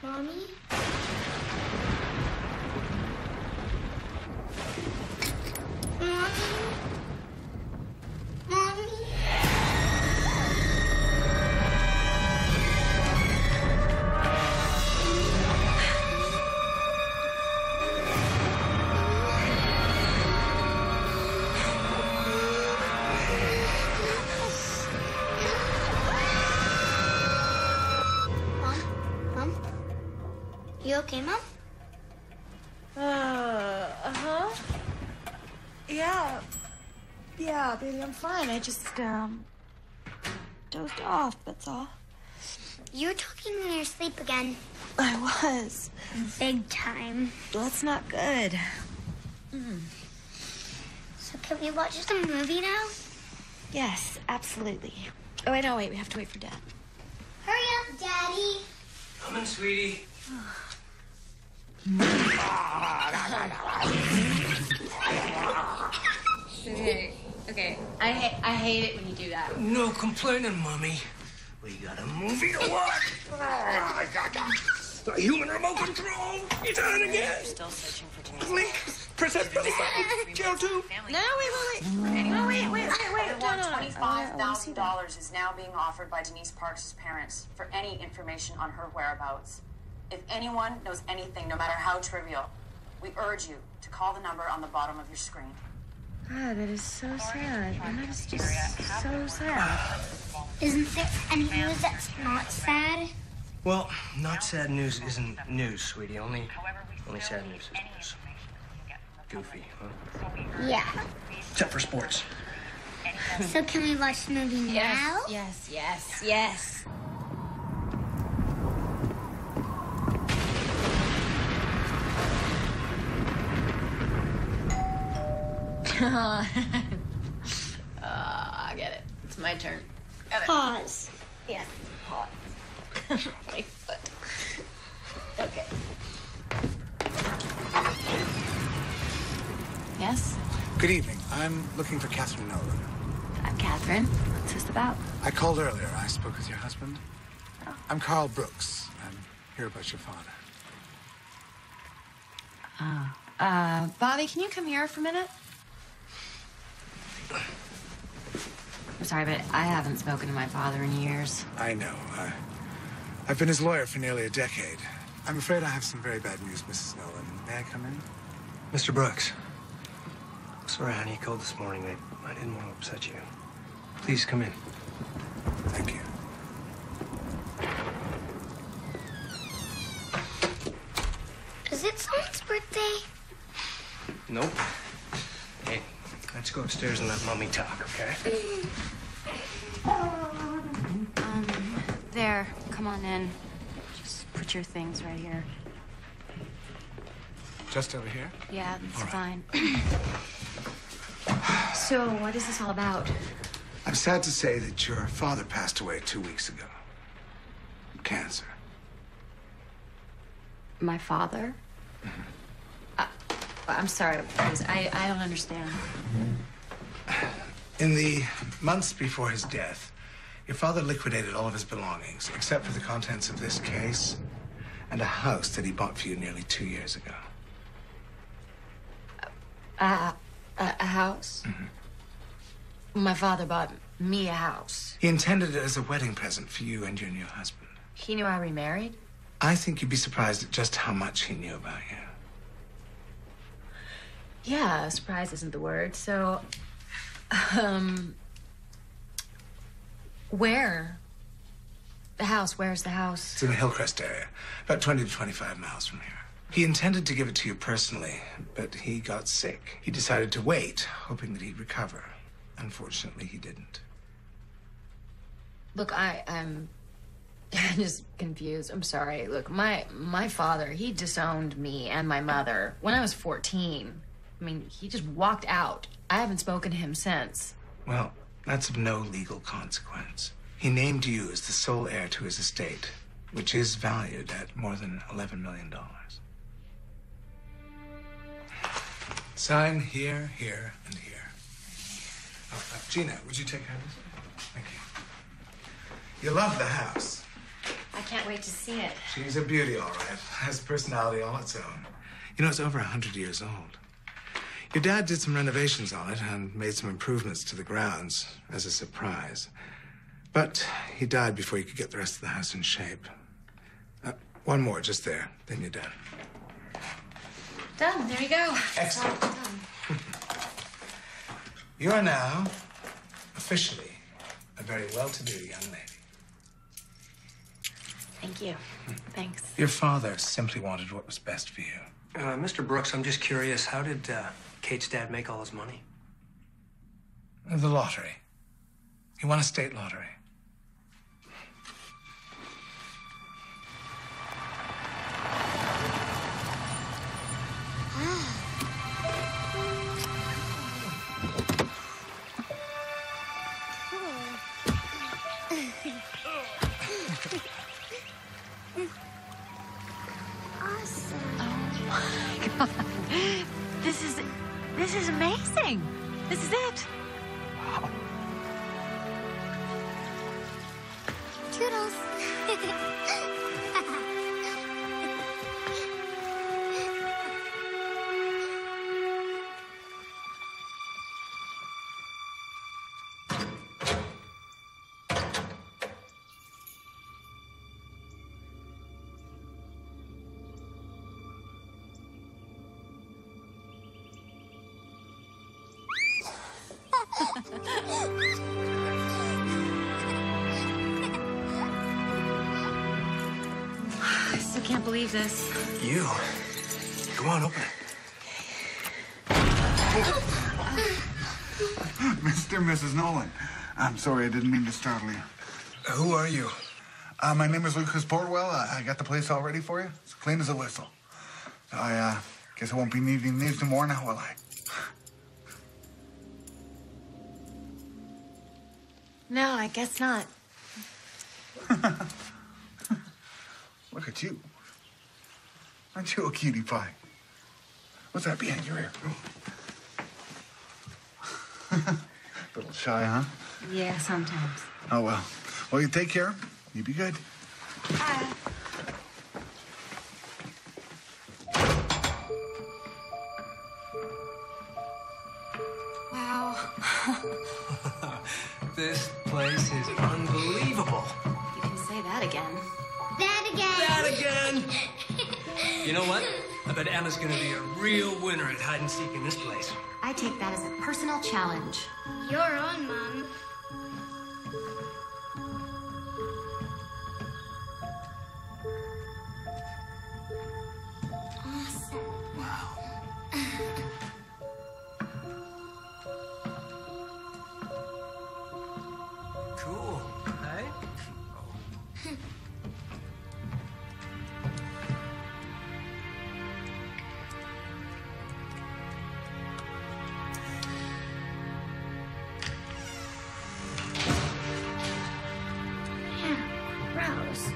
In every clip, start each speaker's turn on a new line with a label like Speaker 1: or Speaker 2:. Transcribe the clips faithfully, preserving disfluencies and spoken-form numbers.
Speaker 1: Mommy? Mommy? Mommy? You okay, Mom?
Speaker 2: Uh, uh-huh. Yeah. Yeah, baby, I'm fine. I just, um, dozed off, that's all.
Speaker 1: You were talking in your sleep again.
Speaker 2: I was.
Speaker 1: Big time.
Speaker 2: Well, that's not good.
Speaker 1: Mm. So can we watch the movie now?
Speaker 2: Yes, absolutely. Oh, wait, no, wait. We have to wait for Dad.
Speaker 1: Hurry up, Daddy.
Speaker 3: Coming, sweetie.
Speaker 4: Okay, okay. I, ha I hate it when you do that.
Speaker 3: No complaining, Mommy. We got a movie to watch. The human remote control. It's on again.
Speaker 4: Still searching for Denise.
Speaker 3: Link. Princess Billy Button. Kill two.
Speaker 2: No, wait, wait, wait. No, wait, wait, wait, wait. No, no, no.
Speaker 5: twenty-five thousand dollars is now being offered by Denise Parks' parents for any information on her whereabouts. If anyone knows anything, no matter how trivial, we urge you to call the number on the bottom of your screen.
Speaker 2: God, that is so sad. And that is just so sad.
Speaker 1: Isn't there any news that's not sad?
Speaker 3: Well, not sad news isn't news, sweetie. Only, only sad news is news. Goofy, huh?
Speaker 1: Yeah.
Speaker 3: Except for sports.
Speaker 1: So can we watch the movie now?
Speaker 4: Yes, yes, yes, yes. uh, I get it. It's my turn.
Speaker 1: Pause.
Speaker 4: Yes, pause. My foot. Okay. Yes?
Speaker 6: Good evening. I'm looking for Catherine Nolan.
Speaker 4: I'm Catherine. What's this about?
Speaker 6: I called earlier. I spoke with your husband.
Speaker 4: Oh.
Speaker 6: I'm Carl Brooks. I'm here about your father.
Speaker 4: Oh. Uh, Bobby, can you come here for a minute? I'm sorry, but I haven't spoken to my father in years.
Speaker 6: I know. Uh, I've been his lawyer for nearly a decade. I'm afraid I have some very bad news, Missus Nolan. May I come in?
Speaker 3: Mister Brooks. Sorry, honey, you called this morning. I, I didn't want to upset you. Please come in.
Speaker 6: Thank you.
Speaker 1: Is it someone's birthday?
Speaker 3: Nope. Hey, let's go upstairs and let Mommy talk, okay?
Speaker 4: Um, there. Come on in. Just put your things right here.
Speaker 6: Just over here?
Speaker 4: Yeah, that's
Speaker 6: All right.
Speaker 4: fine. So, what is this all about?
Speaker 6: I'm sad to say that your father passed away two weeks ago. Cancer.
Speaker 4: My father? Mm-hmm. uh, I'm sorry, please. I, I don't understand.
Speaker 6: In the months before his death, your father liquidated all of his belongings, except for the contents of this case and a house that he bought for you nearly two years ago.
Speaker 4: Uh, a, a house?
Speaker 6: Mm-hmm.
Speaker 4: My father bought me a house.
Speaker 6: He intended it as a wedding present for you and your new husband.
Speaker 4: He knew I remarried?
Speaker 6: I think you'd be surprised at just how much he knew about you.
Speaker 4: Yeah, surprise isn't the word. So, um, where? The house, where's the house?
Speaker 6: It's in the Hillcrest area, about twenty to twenty-five miles from here. He intended to give it to you personally, but he got sick. He decided to wait, hoping that he'd recover. Unfortunately, he didn't.
Speaker 4: Look, I, I'm just confused. I'm sorry. Look, my my father, he disowned me and my mother when I was fourteen. I mean, he just walked out. I haven't spoken to him since.
Speaker 6: Well, that's of no legal consequence. He named you as the sole heir to his estate, which is valued at more than eleven million dollars. Sign here, here, and here. Oh, uh, Gina, would you take care of this? Thank you. You love the house.
Speaker 4: I
Speaker 2: can't wait to see it.
Speaker 6: She's a beauty, all right. Has personality all its own. You know, it's over a hundred years old. Your dad did some renovations on it and made some improvements to the grounds as a surprise. But he died before you could get the rest of the house in shape. Uh, one more, just there. Then you're done.
Speaker 2: Done. There you go.
Speaker 6: Excellent.
Speaker 2: It's all done.
Speaker 6: You are now officially a very well-to-do young lady.
Speaker 2: Thank you. Thanks.
Speaker 6: Your father simply wanted what was best for you.
Speaker 3: Uh, Mister Brooks, I'm just curious, how did uh, Kate's dad make all his money?
Speaker 6: The lottery. He won a state lottery.
Speaker 2: This is, this is amazing. This is it.
Speaker 3: Wow.
Speaker 1: Toodles.
Speaker 2: I still can't believe this.
Speaker 3: You? Go on, open it.
Speaker 7: Mister and Missus Nolan, I'm sorry, I didn't mean to startle you.
Speaker 6: Uh, who are you?
Speaker 7: Uh, my name is Lucas Portwell. I, I got the place all ready for you. It's clean as a whistle. I uh, guess I won't be needing these no more now, will I?
Speaker 2: No, I guess not.
Speaker 7: Look at you. Aren't you a cutie pie? What's that behind your ear? Little shy, huh?
Speaker 2: Yeah, sometimes.
Speaker 7: Oh, well. Well, you take care. You be good.
Speaker 2: Hi. Wow.
Speaker 3: This place is unbelievable.
Speaker 2: You can say that again.
Speaker 1: That again.
Speaker 3: That again! You know what? I bet Emma's gonna be a real winner at hide and seek in this place.
Speaker 8: I take that as a personal challenge.
Speaker 1: You're on, Mom. Awesome.
Speaker 3: Wow. Cool, right?
Speaker 1: Yeah, Rose.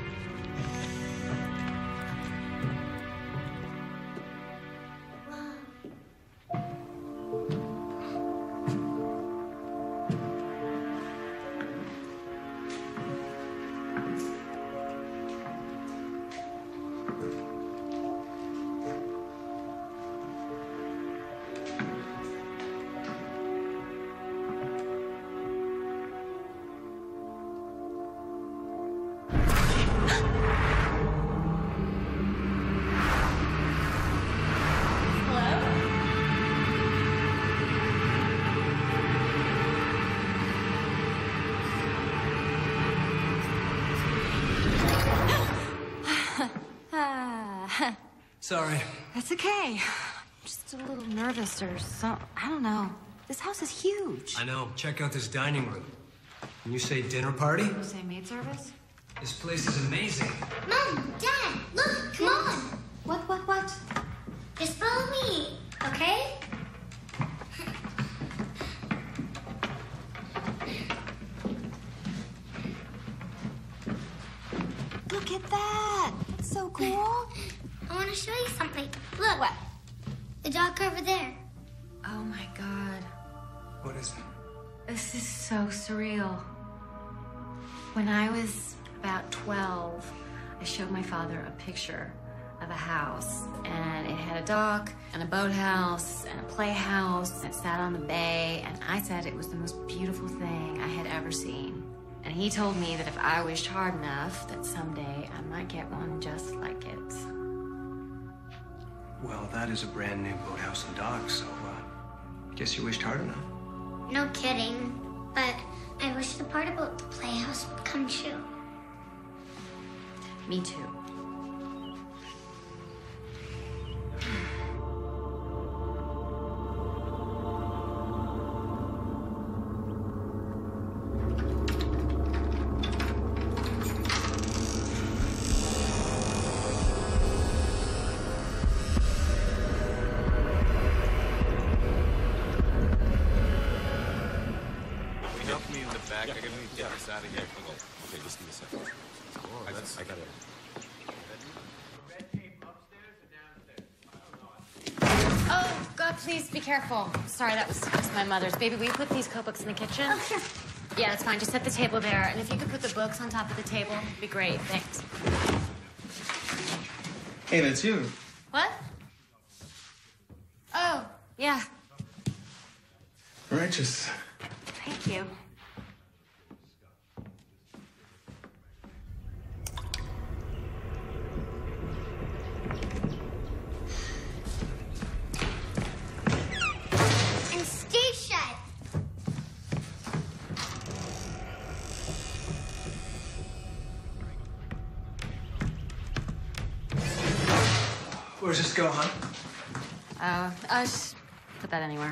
Speaker 3: Sorry.
Speaker 8: That's okay. I'm just a little nervous or so. I don't know. This house is huge.
Speaker 3: I know. Check out this dining room. When you say dinner party,
Speaker 8: You say maid service?
Speaker 3: this place is amazing.
Speaker 1: Mom, Dad, look, come on.
Speaker 8: What, what, what?
Speaker 1: Just follow me, okay?
Speaker 8: Look at that. That's so cool.
Speaker 1: I want to show you something. Look.
Speaker 8: What?
Speaker 1: The dock over there.
Speaker 2: Oh my God.
Speaker 6: What is it?
Speaker 2: This is so surreal. When I was about twelve, I showed my father a picture of a house, and it had a dock and a boathouse and a playhouse, and it sat on the bay, and I said it was the most beautiful thing I had ever seen. And he told me that if I wished hard enough, that someday I might get one just like it.
Speaker 3: Well, that is a brand new boathouse and dock, so, uh, guess you wished hard enough.
Speaker 1: No kidding. But I wish the part about the playhouse would come true.
Speaker 2: Me too.
Speaker 9: Help me in the back. I gotta get this out of here. Okay, just give me a second. Oh, I, I got it.
Speaker 2: Oh, God, please be careful. Sorry, that was, that was my mother's. Baby, will you put these coat books in the kitchen?
Speaker 1: Oh, sure.
Speaker 2: Yeah, that's fine. Just set the table there. And if you could put the books on top of the table, it'd be great. Thanks.
Speaker 3: Hey, that's you.
Speaker 2: What? Oh, yeah.
Speaker 6: Righteous.
Speaker 2: Thank you.
Speaker 1: And stay shut.
Speaker 3: Where's this go, huh?
Speaker 2: Uh, uh, just put that anywhere.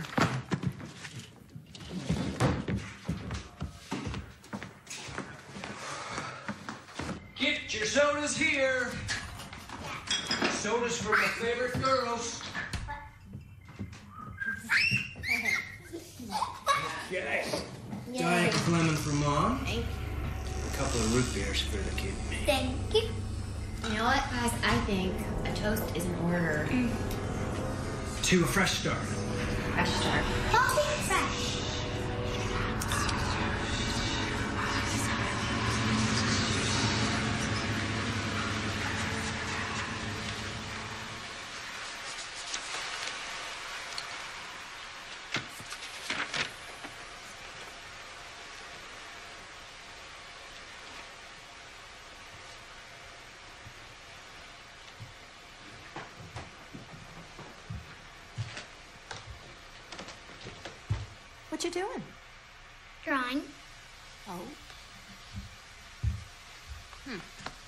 Speaker 3: Get your sodas here. Sodas for my favorite girls. Okay. Diet lemon for Mom.
Speaker 2: Thank you.
Speaker 3: A couple of root beers for the kid and me.
Speaker 1: Thank you.
Speaker 2: You know what, guys? I think a toast is in order.
Speaker 3: To a fresh start.
Speaker 2: Fresh start.
Speaker 1: Coffee fresh.
Speaker 2: What you doing?
Speaker 1: Drawing.
Speaker 2: Oh. Hmm.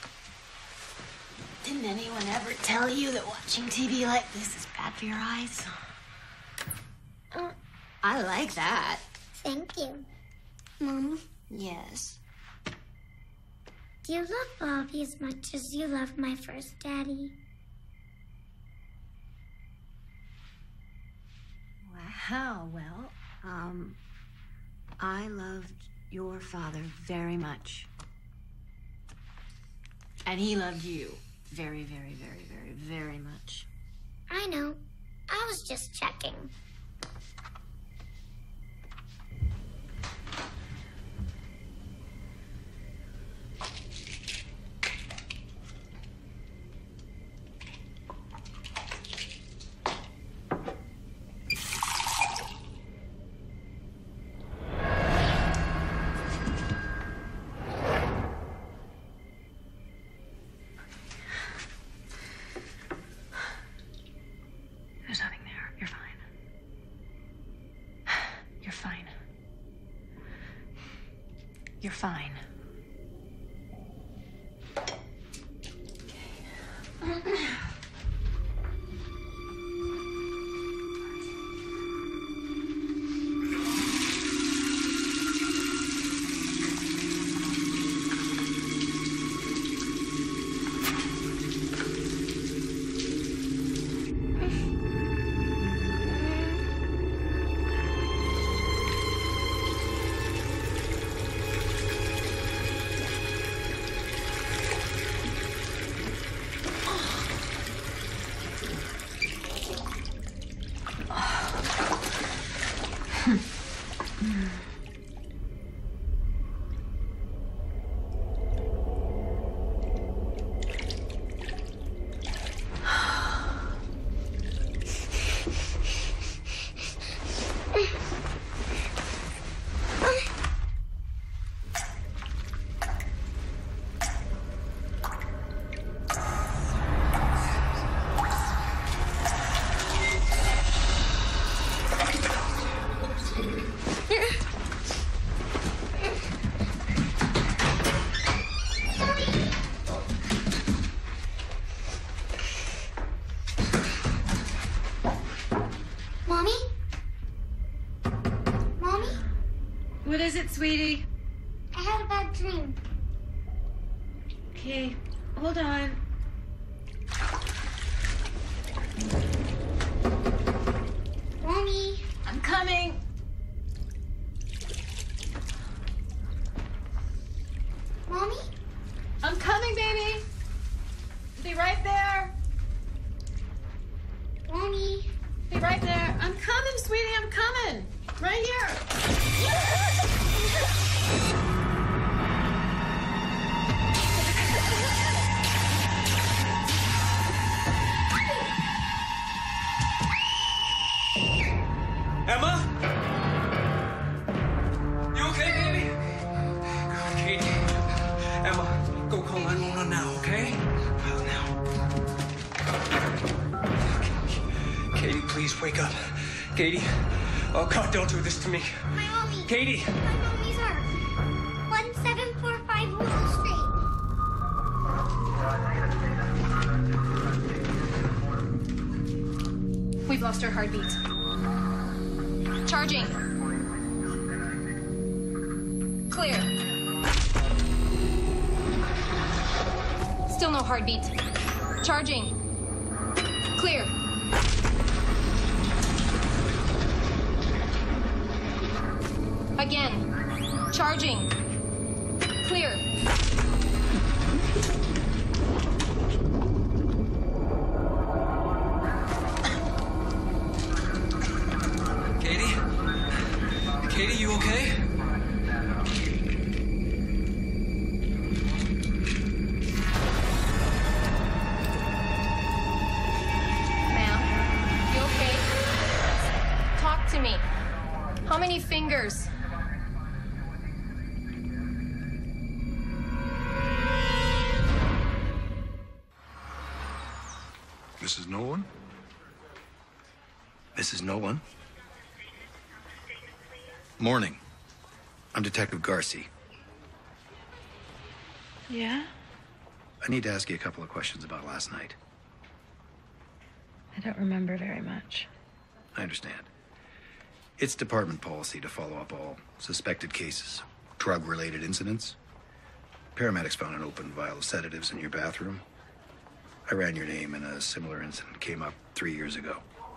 Speaker 2: Didn't anyone ever tell you that watching T V like this is bad for your eyes?
Speaker 1: Uh,
Speaker 2: I like that.
Speaker 1: thank you. Mom,
Speaker 2: Yes.
Speaker 1: do you love Bobby as much as you love my first daddy?
Speaker 2: Wow, well, um, I loved your father very much. And he loved you very, very, very, very, very much.
Speaker 1: I know. I was just checking.
Speaker 2: There's nothing there. You're fine. You're fine. You're fine. What is it, sweetie?
Speaker 1: I had a bad dream.
Speaker 2: Okay, hold on.
Speaker 1: Mommy.
Speaker 2: I'm coming.
Speaker 1: Mommy?
Speaker 2: I'm coming, baby. Be right there.
Speaker 1: Mommy.
Speaker 2: Be right there. I'm coming, sweetie. I'm coming. Right here.
Speaker 3: Emma? You okay, baby? God, Katie. Emma, go call nine one one now, okay? Well, now. Katie, please wake up. Katie. Oh, God, don't do this to me.
Speaker 1: My mommy.
Speaker 3: Katie.
Speaker 1: My mommy's hurt. one seven four five Willow Street.
Speaker 8: We've lost her heartbeat. Charging. Clear. Still no heartbeat. Charging. Clear. Again. Charging. Clear.
Speaker 3: Katie? Katie, you okay?
Speaker 8: Ma'am, you okay? Talk to me. How many fingers?
Speaker 6: Missus Nolan?
Speaker 10: Missus Nolan? Morning. I'm Detective Garci.
Speaker 11: Yeah?
Speaker 10: I need to ask you a couple of questions about last night.
Speaker 11: I don't remember very much.
Speaker 10: I understand. It's department policy to follow up all suspected cases, drug-related incidents. Paramedics found an open vial of sedatives in your bathroom. I ran your name and a similar incident came up three years ago.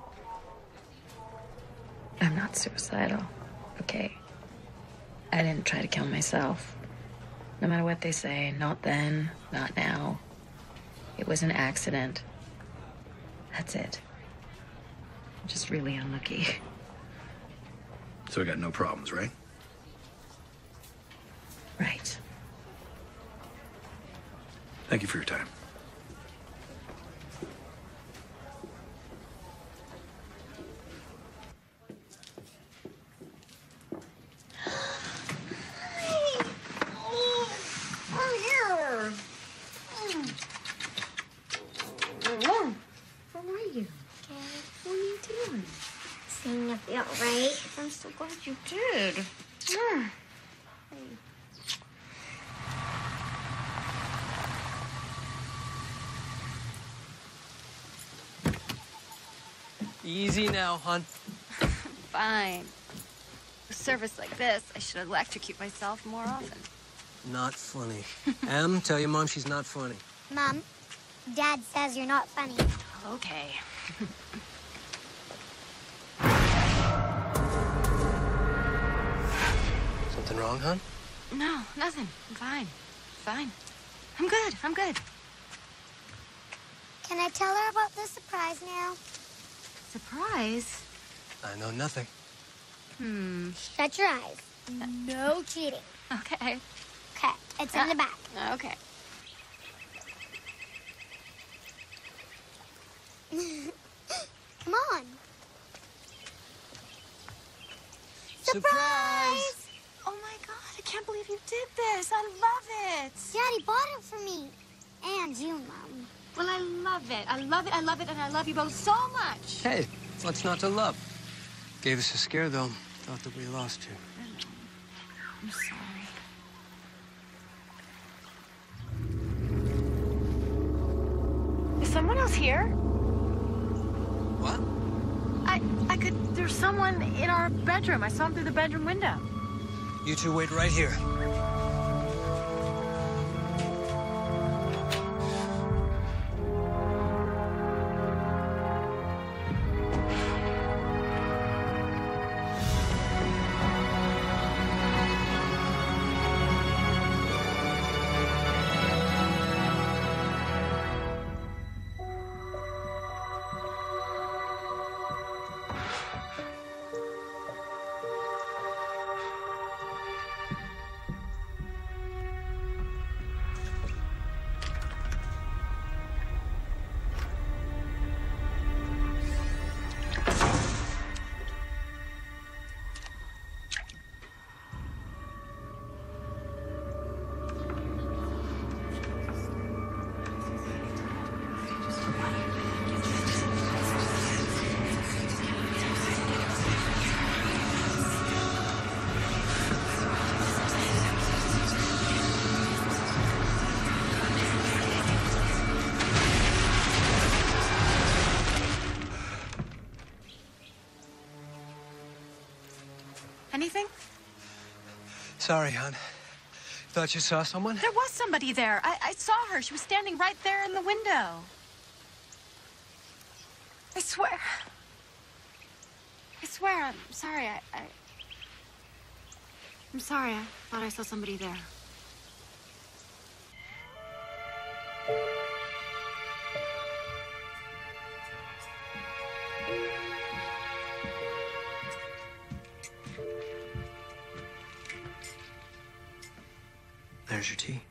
Speaker 11: I'm not suicidal, okay? I didn't try to kill myself. No matter what they say, not then, not now. It was an accident. That's it. I'm just really unlucky.
Speaker 10: So I got no problems, right?
Speaker 11: Right.
Speaker 10: Thank you for your time.
Speaker 1: Seeing if you're right.
Speaker 11: I'm so glad you did. Mm.
Speaker 12: Easy now, hon.
Speaker 2: Fine. A service like this, I should electrocute myself more often.
Speaker 12: Not funny. Em, tell your mom she's not funny.
Speaker 1: Mom, Dad says you're not funny.
Speaker 2: Okay.
Speaker 12: Something wrong, hon?
Speaker 2: No, nothing. I'm fine. Fine. I'm good. I'm good.
Speaker 1: Can I tell her about the surprise now?
Speaker 2: Surprise?
Speaker 12: I know nothing.
Speaker 2: Hmm.
Speaker 1: Shut your eyes. No cheating.
Speaker 2: Okay.
Speaker 1: Okay, it's in the back.
Speaker 2: Okay.
Speaker 1: Come on.
Speaker 12: Surprise!
Speaker 2: Oh my God, I can't believe you did this. I love it.
Speaker 1: Daddy bought it for me. And you, Mom.
Speaker 2: Well, I love it. I love it. I love it. And I love you both so much.
Speaker 12: Hey, what's not to love? Gave us a scare, though. Thought that we lost you.
Speaker 2: I'm sorry. Is someone else here?
Speaker 12: What?
Speaker 4: I I could. There's someone in our bedroom. I saw him through the bedroom window.
Speaker 12: You two wait right here.
Speaker 8: Anything?
Speaker 12: Sorry, hon. Thought you saw someone?
Speaker 8: There was somebody there. I, I saw her. She was standing right there in the window. I swear. I swear. I'm sorry. I, I... I'm sorry. I thought I saw somebody there.
Speaker 13: There's your tea.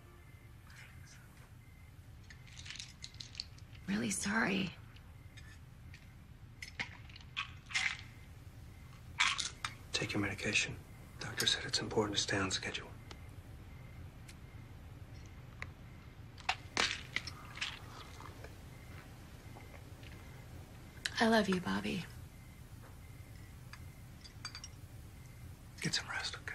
Speaker 11: Really sorry.
Speaker 13: Take your medication. Doctor said it's important to stay on schedule.
Speaker 11: I love you, Bobby.
Speaker 13: Get some rest, okay?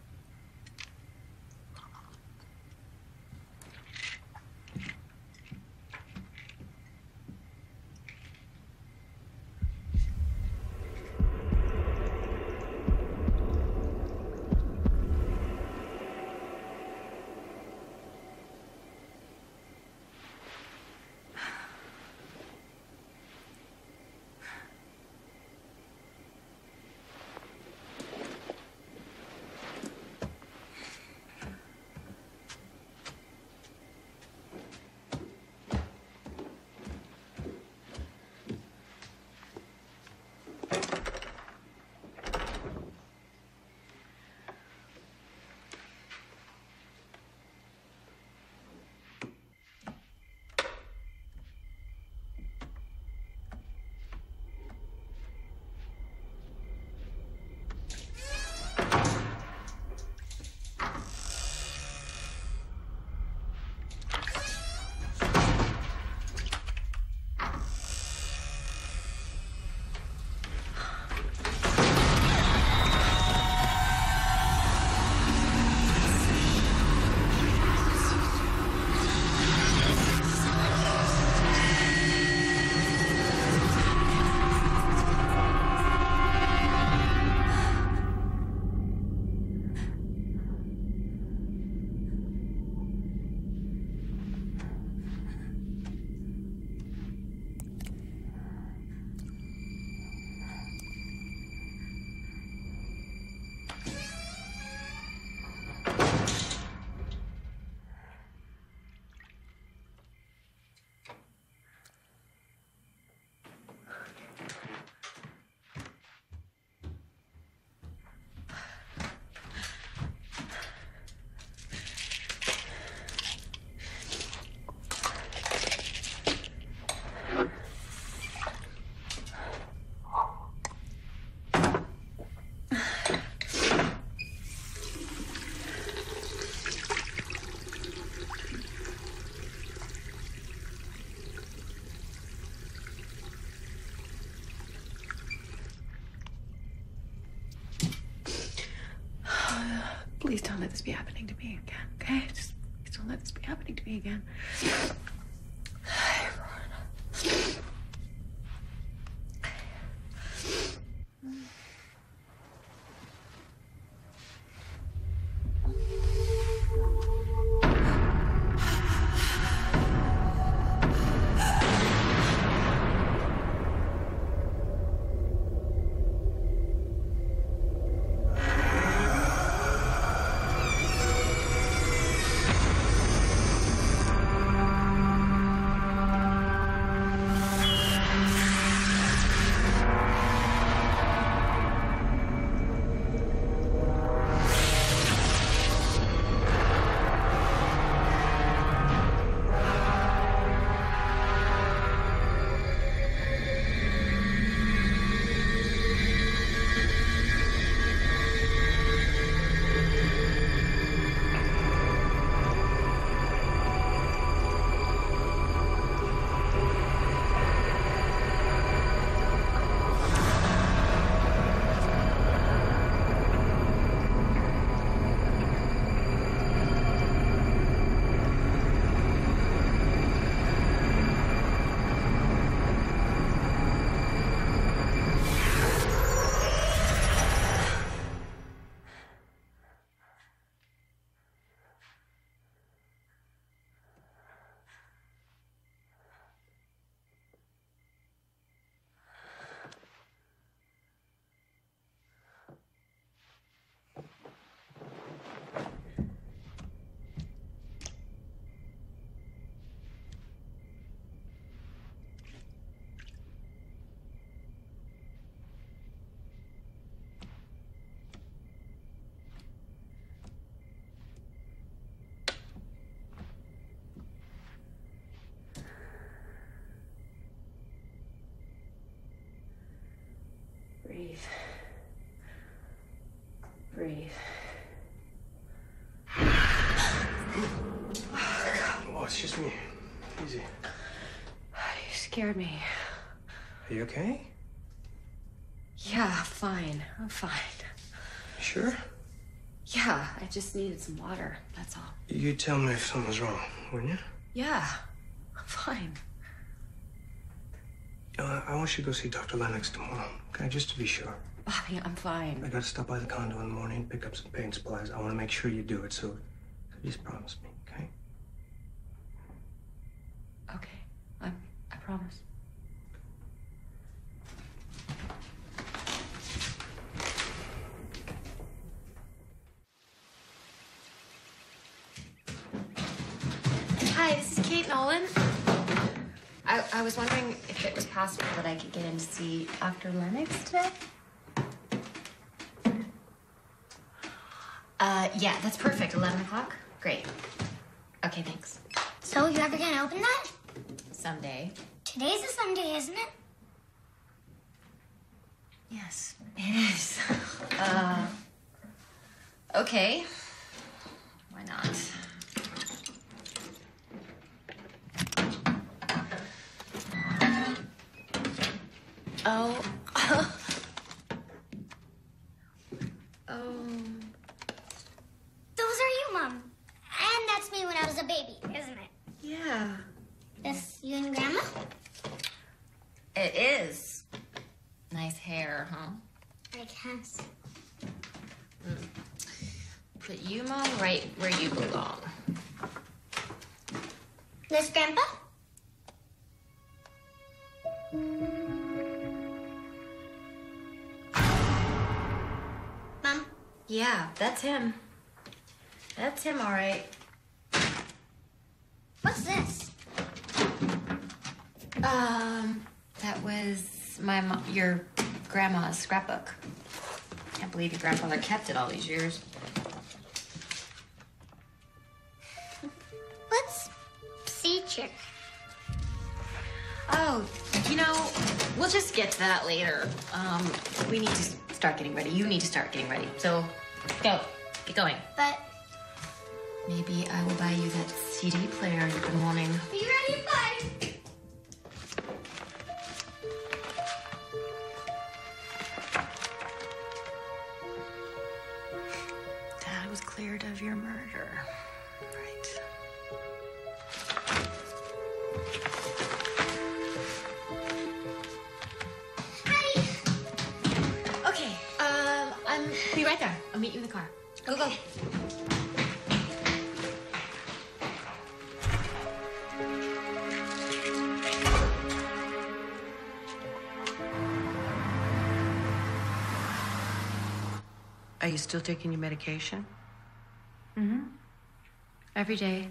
Speaker 11: Please don't let this be happening to me again, okay? Just please don't let this be happening to me again. Breathe. Breathe.
Speaker 13: Oh, it's just me. Easy.
Speaker 11: You scared me.
Speaker 13: Are you okay?
Speaker 11: Yeah, fine. I'm fine.
Speaker 13: Sure?
Speaker 11: Yeah, I just needed some water. That's all.
Speaker 13: You'd tell me if something was wrong, wouldn't you?
Speaker 11: Yeah, I'm fine.
Speaker 13: Uh, I want you to go see Doctor Lennox tomorrow, okay? Just to be sure.
Speaker 11: Bobby, I'm fine.
Speaker 13: I gotta stop by the condo in the morning, pick up some paint supplies. I want to make sure you do it, so, so just promise me, okay?
Speaker 11: Okay, I'm, I promise.
Speaker 2: Hi, this is Kate Nolan. I, I was wondering if it was possible that I could get in to see Doctor Lennox today. Uh, yeah, that's perfect. eleven o'clock? Great. Okay, thanks.
Speaker 1: So, you ever gonna open that?
Speaker 2: Someday.
Speaker 1: Today's a Sunday, isn't it?
Speaker 2: Yes, it is. uh, okay. Why not? Oh. um.
Speaker 1: Those are you, Mom. And that's me when I was a baby, isn't it?
Speaker 2: Yeah.
Speaker 1: This you and Grandma?
Speaker 2: It is. Nice hair, huh?
Speaker 1: I guess.
Speaker 2: Mm. Put you, Mom, right where you belong.
Speaker 1: This Grandpa? Mom?
Speaker 2: Yeah, that's him. That's him, all right.
Speaker 1: What's this?
Speaker 2: Um, that was my mom, your grandma's scrapbook. Can't believe your grandfather kept it all these years.
Speaker 1: What's procedure?
Speaker 2: Oh, you know, we'll just get to that later. Um, we need to start getting ready. You need to start getting ready. So, go. Get going.
Speaker 1: But
Speaker 2: maybe I will buy you that C D player you've been wanting.
Speaker 1: are you ready, Bud?
Speaker 2: Dad was cleared of your murder. Right. Okay, um, I'm be right there. I'll meet you in the car. Go, go.
Speaker 14: Are you still taking your medication?
Speaker 2: Mm-hmm. Every day.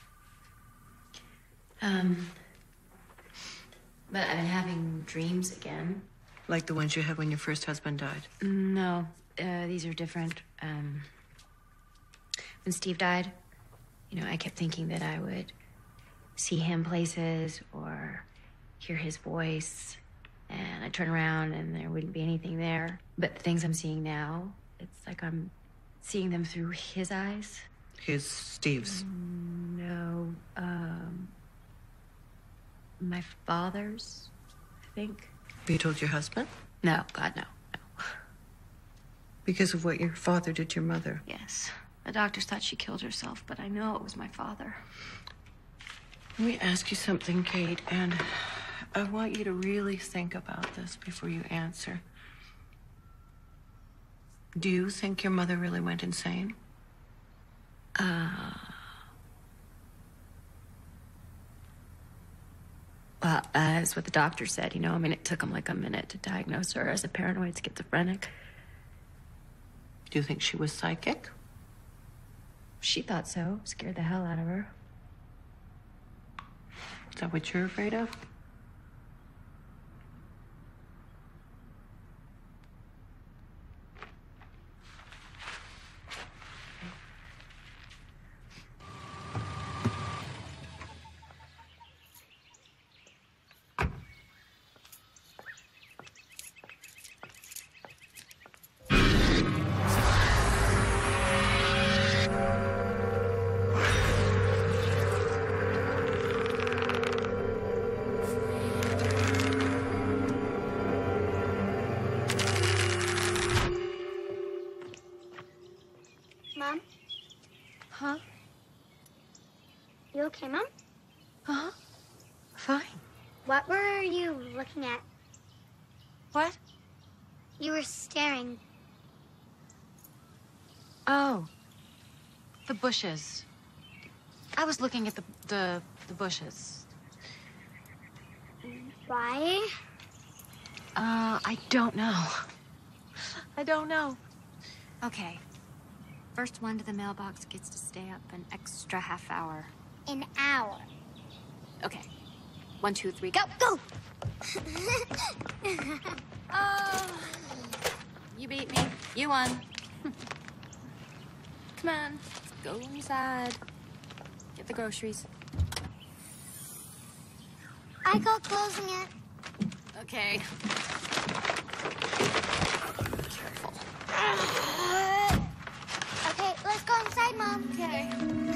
Speaker 2: Um, but I've been having dreams again.
Speaker 14: Like the ones you had when your first husband died?
Speaker 2: No, uh, these are different. Um, when Steve died, you know, I kept thinking that I would see him places or hear his voice, and I'd turn around and there wouldn't be anything there. But the things I'm seeing now, it's like I'm seeing them through his eyes.
Speaker 14: His, Steve's?
Speaker 2: No, um, my father's, I think.
Speaker 14: Have you told your husband?
Speaker 2: No, God, no, no.
Speaker 14: Because of what your father did to your mother?
Speaker 2: Yes. The doctors thought she killed herself, but I know it was my father.
Speaker 14: Let me ask you something, Kate, and I want you to really think about this before you answer. Do you think your mother really went insane?
Speaker 2: Uh... Well, uh, that's what the doctor said, you know? I mean, it took him like a minute to diagnose her as a paranoid schizophrenic.
Speaker 14: Do you think she was psychic?
Speaker 2: She thought so. Scared the hell out of her.
Speaker 14: Is that what you're afraid of?
Speaker 1: okay, Mom?
Speaker 11: Uh-huh. Fine.
Speaker 1: What were you looking at?
Speaker 11: What?
Speaker 1: You were staring.
Speaker 11: Oh. The bushes. I was looking at the the, the bushes.
Speaker 1: Why?
Speaker 11: Uh, I don't know. I don't know.
Speaker 2: Okay. First one to the mailbox gets to stay up an extra half hour.
Speaker 1: An hour.
Speaker 2: Okay. One, two, three, go!
Speaker 1: Go!
Speaker 2: Oh! You beat me. You won. Come on. Let's go inside. Get the groceries.
Speaker 1: I go closing it.
Speaker 2: Okay.
Speaker 1: Okay, let's go inside, Mom.
Speaker 2: Okay.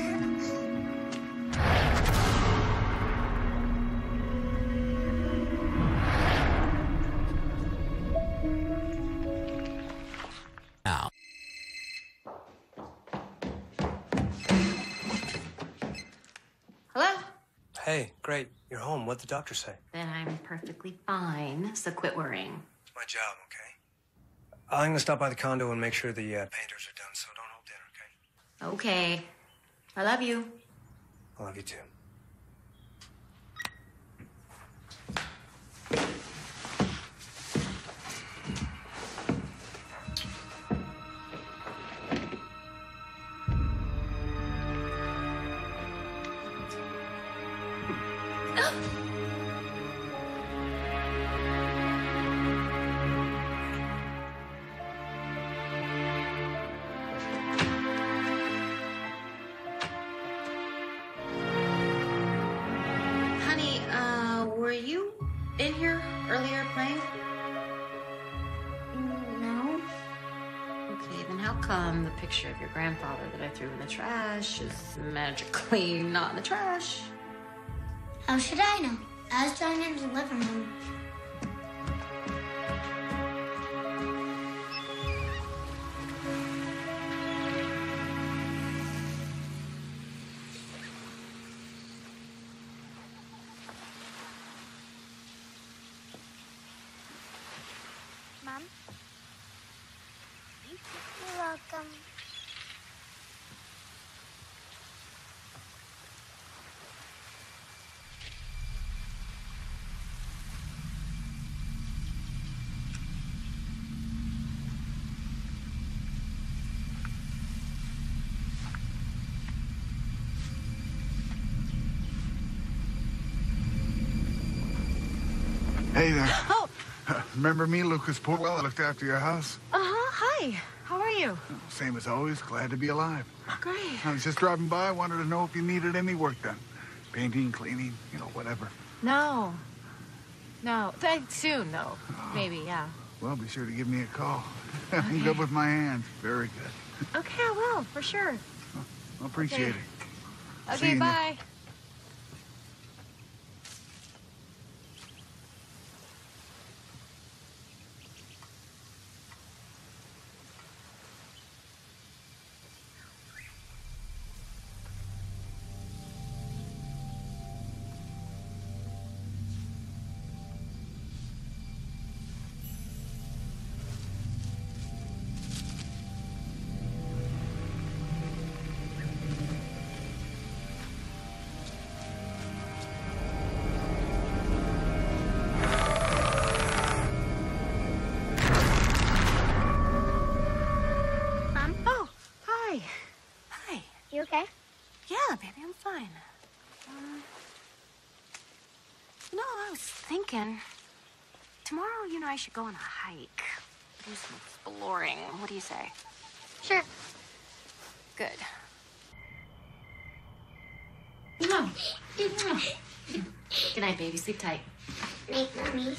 Speaker 15: Now.
Speaker 2: Hello?
Speaker 13: Hey, great. You're home. What'd the doctor say?
Speaker 2: Then I'm perfectly fine, so quit worrying.
Speaker 13: It's my job, okay? I'm gonna stop by the condo and make sure the uh, painters are done, so don't hold dinner, okay?
Speaker 2: Okay. I love you.
Speaker 13: I love you too.
Speaker 2: Honey, uh, were you in here earlier playing?
Speaker 1: No.
Speaker 2: Okay, then how come the picture of your grandfather that I threw in the trash is magically not in the trash?
Speaker 1: How should I know? I was drawing in the living room. Mom? You're welcome.
Speaker 7: Hey there.
Speaker 11: Oh!
Speaker 7: Remember me, Lucas Portwell? I looked after your house.
Speaker 11: Uh-huh. Hi. How are you?
Speaker 7: Same as always. Glad to be alive.
Speaker 11: Great.
Speaker 7: I was just driving by. Wanted to know if you needed any work done. Painting, cleaning, you know, whatever.
Speaker 11: No. No. Th- soon, though. Maybe, yeah.
Speaker 7: Well, be sure to give me a call. I'm
Speaker 11: Okay.
Speaker 7: good with my hands. Very good.
Speaker 11: Okay, I will, for sure.
Speaker 7: I appreciate
Speaker 11: Okay.
Speaker 7: it. See
Speaker 11: Okay,
Speaker 7: you.
Speaker 11: bye.
Speaker 1: Mom?
Speaker 11: Oh, hi.
Speaker 2: Hi.
Speaker 1: You okay?
Speaker 2: Yeah, baby, I'm fine. Um, you know, I was thinking, tomorrow you and I should go on a hike. Do some exploring. What do you say?
Speaker 1: Sure.
Speaker 2: Good. Good night, baby. Sleep tight.
Speaker 1: Make mommy.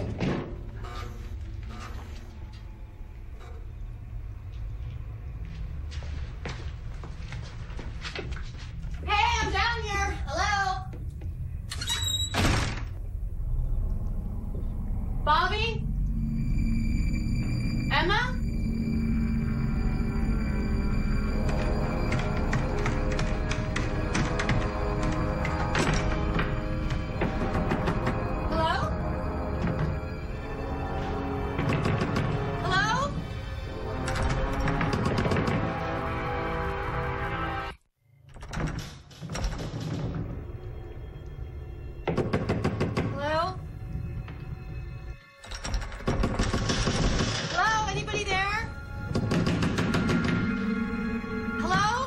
Speaker 8: Hey, I'm down here. Hello? Bobby? Emma? Hello? Hello? Hello? Hello? Anybody there? Hello?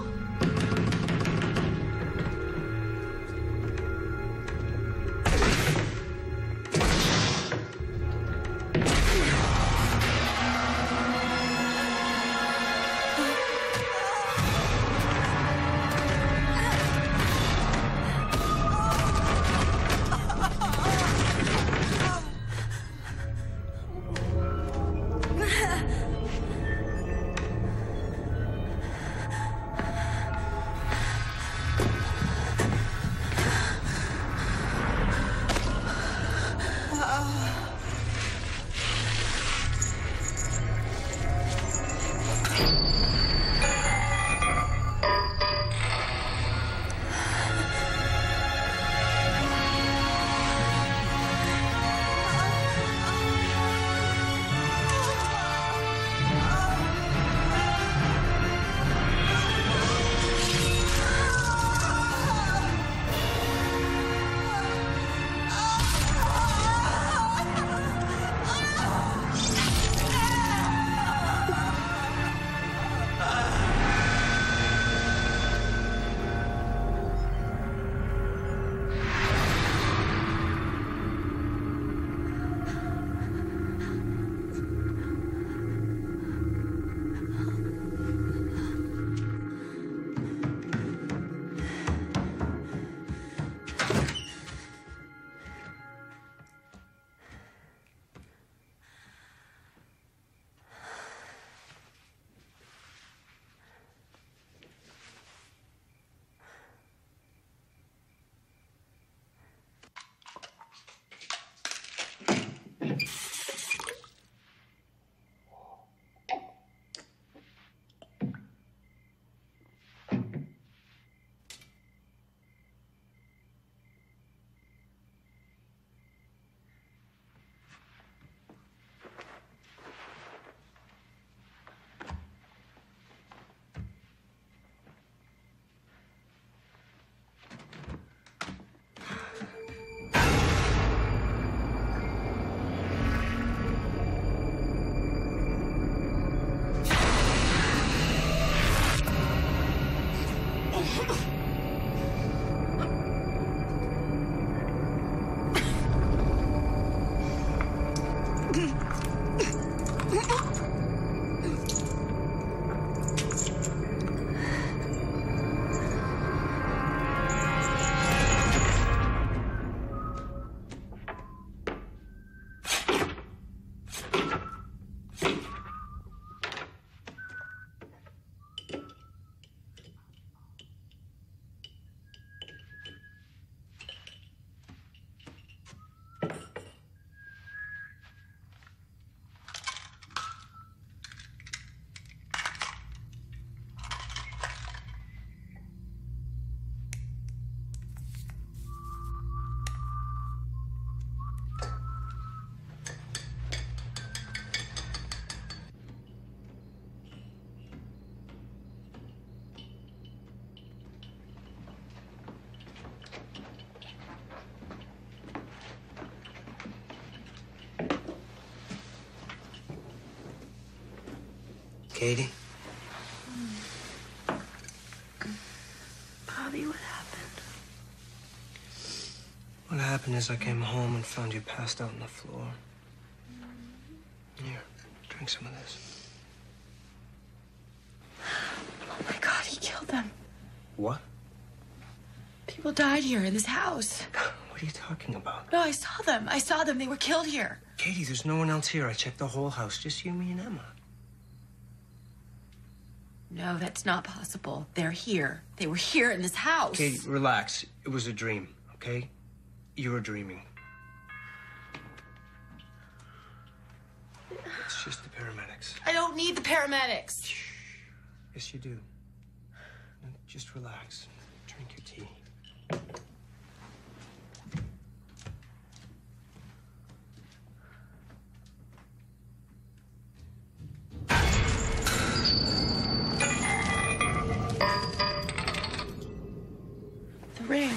Speaker 13: Katie?
Speaker 14: Bobby, what happened?
Speaker 13: What happened is I came home and found you passed out on the floor. Here, drink some of this.
Speaker 4: Oh my God, he killed them.
Speaker 13: What?
Speaker 4: People died here in this house.
Speaker 13: What are you talking about?
Speaker 14: No, I saw them. I saw them. They were killed here.
Speaker 13: Katie, there's no one else here. I checked the whole house. Just you, me, and Emma.
Speaker 14: No, that's not possible. They're here. They were here in this house.
Speaker 13: Katie, relax. It was a dream, okay? You were dreaming. It's just the paramedics.
Speaker 14: I don't need the paramedics.
Speaker 13: Yes, you do. Just relax. Drink your tea.
Speaker 14: The ring.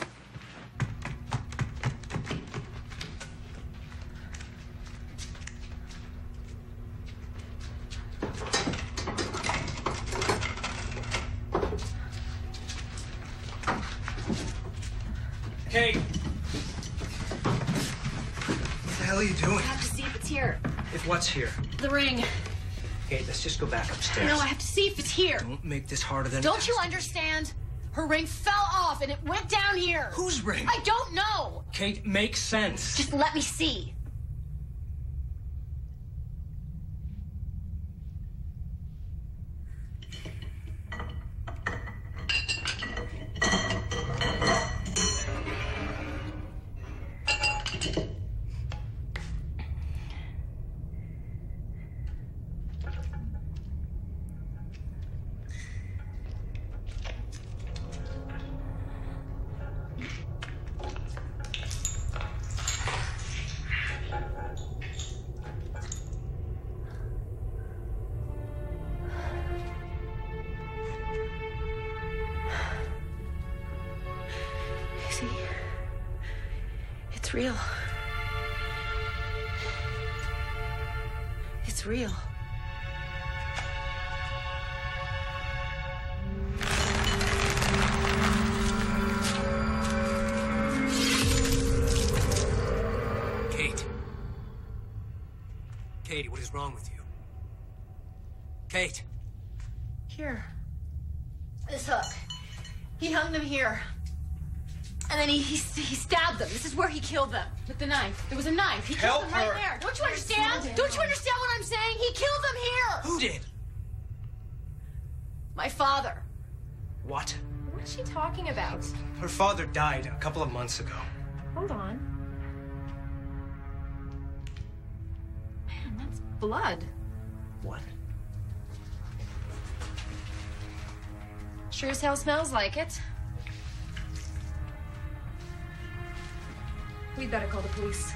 Speaker 13: Kate! What the hell are you doing?
Speaker 4: I have to see if it's here.
Speaker 13: If what's here?
Speaker 4: The ring.
Speaker 13: Kate, let's just go back upstairs.
Speaker 4: No, I have to see if it's here.
Speaker 13: Don't make this harder than
Speaker 4: Don't you understand? Her ring fell off and it went down here.
Speaker 13: Whose ring?
Speaker 4: I don't know.
Speaker 13: Kate, make sense.
Speaker 4: Just let me see.
Speaker 14: See? It's real. It's real.
Speaker 13: Kate. Katie, what is wrong with you? Kate.
Speaker 4: Here. This hook. He hung them here. And then he, he, he stabbed them. This is where he killed them. With the knife. There was a knife. He
Speaker 13: Help
Speaker 4: killed them right
Speaker 13: her.
Speaker 4: there. Don't you understand? Don't you understand what I'm saying? He killed them here.
Speaker 13: Who did?
Speaker 4: My father.
Speaker 13: What?
Speaker 4: What is she talking about?
Speaker 13: Her father died a couple of months ago.
Speaker 4: Hold on. Man, that's blood.
Speaker 13: What?
Speaker 4: Sure as hell smells like it. We'd better call the police.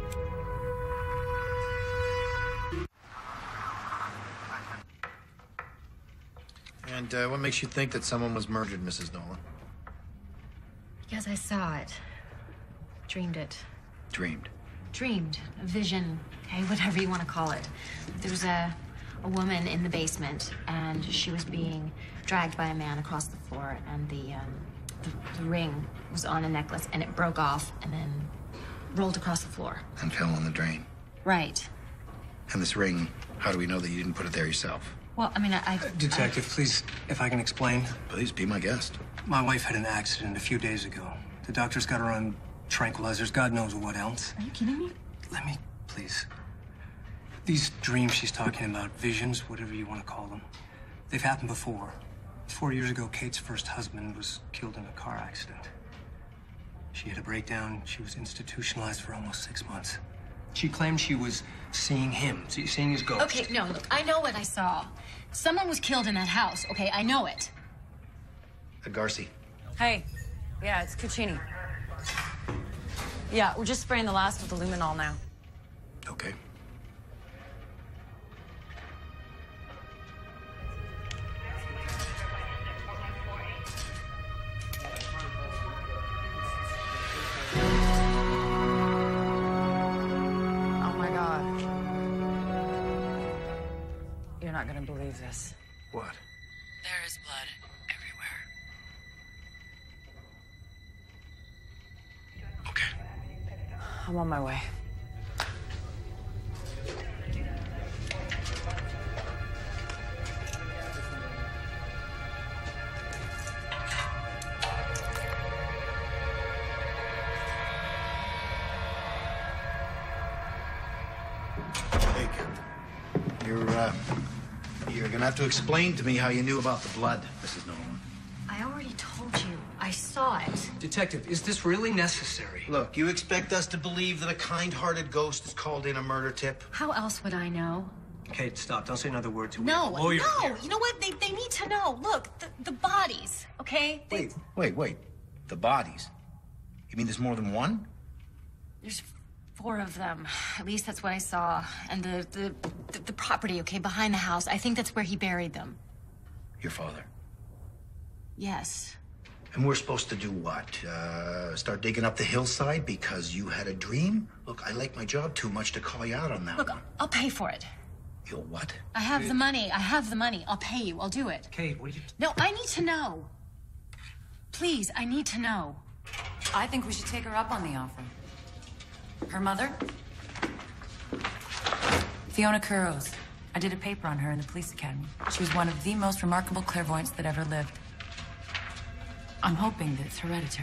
Speaker 10: And uh, what makes you think that someone was murdered, Missus Nolan?
Speaker 2: Because I saw it. Dreamed it.
Speaker 10: Dreamed.
Speaker 2: Dreamed. A vision. Okay, whatever you want to call it. There was a, a woman in the basement, and she was being dragged by a man across the floor, and the, um, the, the ring was on a necklace, and it broke off, and then rolled across the floor.
Speaker 10: And fell in the drain.
Speaker 2: Right.
Speaker 10: And this ring, how do we know that you didn't put it there yourself?
Speaker 2: Well, I mean, I... I
Speaker 13: Detective, please, if I can explain.
Speaker 10: Please, be my guest.
Speaker 13: My wife had an accident a few days ago. The doctors got her on tranquilizers, God knows what else.
Speaker 2: Are you kidding me?
Speaker 13: Let me, please. These dreams she's talking about, visions, whatever you want to call them, they've happened before. Four years ago, Kate's first husband was killed in a car accident. She had a breakdown. She was institutionalized for almost six months. She claimed she was seeing him, see- seeing his ghost.
Speaker 4: Okay, no, look, I know what I saw. Someone was killed in that house, okay? I know it.
Speaker 10: Uh, Garci.
Speaker 5: Hey, yeah, it's Cucini. Yeah, we're just spraying the last of the luminol now.
Speaker 10: Okay.
Speaker 5: Oh my God. You're not gonna believe this.
Speaker 10: What?
Speaker 14: There is blood everywhere.
Speaker 5: I'm on my way.
Speaker 10: Mike, you're, uh, you're gonna have to explain to me how you knew about the blood, Missus Nolan.
Speaker 4: I already told you. I saw it.
Speaker 13: Detective, is this really necessary?
Speaker 10: Look, you expect us to believe that a kind-hearted ghost has called in a murder tip?
Speaker 4: How else would I know?
Speaker 13: Kate, stop. Don't say another word to me.
Speaker 4: No,
Speaker 13: Lawyer
Speaker 4: no.
Speaker 13: here.
Speaker 4: You know what? They, they need to know. Look, the, the bodies, okay? They,
Speaker 10: Wait, wait, wait. The bodies? You mean there's more than one?
Speaker 4: There's four of them. At least that's what I saw. And the, the, the, the property, okay, behind the house. I think that's where he buried them.
Speaker 10: Your father.
Speaker 4: Yes.
Speaker 10: And we're supposed to do what? Uh, start digging up the hillside because you had a dream? Look, I like my job too much to call you out on that
Speaker 4: Look,
Speaker 10: one.
Speaker 4: I'll pay for it.
Speaker 10: You'll what?
Speaker 4: I have the money. I have the money. I'll pay you. I'll do it.
Speaker 13: Kate, what are you...
Speaker 4: No, I need to know. Please, I need to know.
Speaker 5: I think we should take her up on the offer. Her mother? Fiona Kurros. I did a paper on her in the police academy. She was one of the most remarkable clairvoyants that ever lived. I'm hoping that it's hereditary.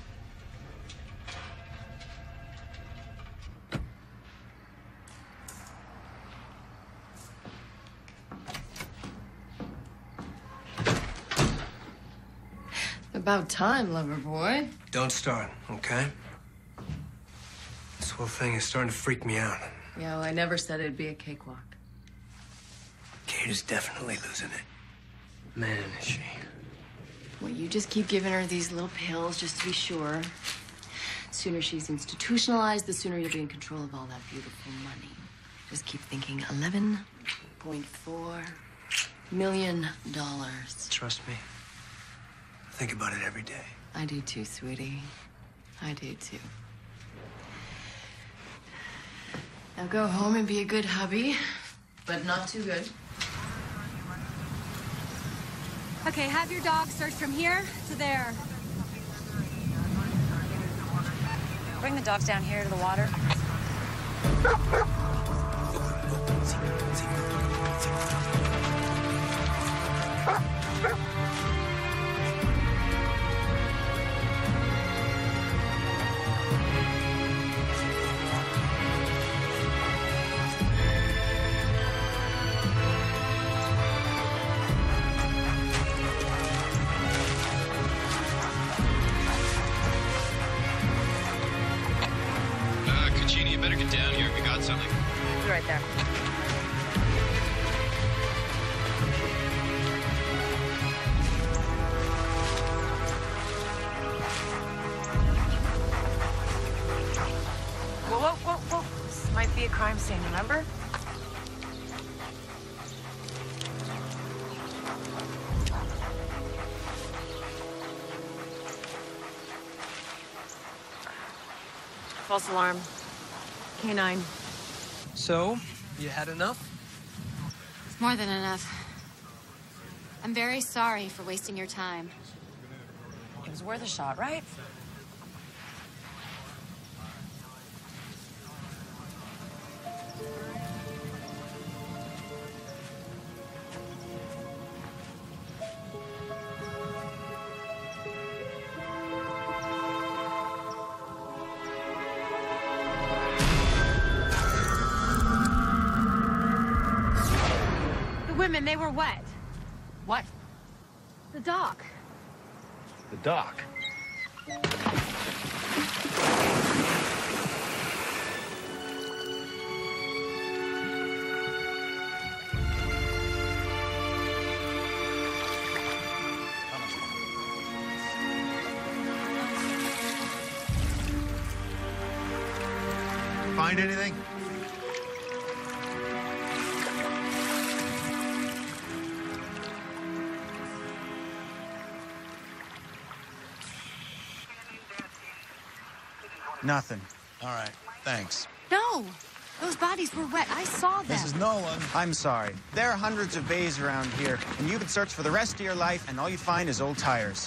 Speaker 14: About time, lover boy.
Speaker 13: Don't start, okay? This whole thing is starting to freak me out.
Speaker 14: Yeah, well, I never said it'd be a cakewalk.
Speaker 13: Kate is definitely losing it. Man, is she.
Speaker 14: Well, you just keep giving her these little pills just to be sure. The sooner she's institutionalized, the sooner you'll be in control of all that beautiful money. Just keep thinking eleven point four million dollars.
Speaker 13: Trust me. I think about it every day.
Speaker 14: I do too, sweetie. I do too. Now go home and be a good hubby, but not too good.
Speaker 8: Okay, have your dog search from here to there.
Speaker 5: Bring the dogs down here to the water.
Speaker 9: Better get down here. We got something.
Speaker 5: Be right there. Whoa, whoa, whoa, whoa. This might be a crime scene, remember? False alarm. K nine.
Speaker 13: So, you had enough?
Speaker 8: It's more than enough. I'm very sorry for wasting your time.
Speaker 5: It was worth a shot, right?
Speaker 8: Women, they were wet.
Speaker 4: What?
Speaker 8: The dock.
Speaker 10: The dock? Find anything?
Speaker 16: Nothing. All right, thanks.
Speaker 8: No, those bodies were wet. I saw them.
Speaker 16: Missus Nolan. I'm sorry. There are hundreds of bays around here, and you could search for the rest of your life, and all you find is old tires.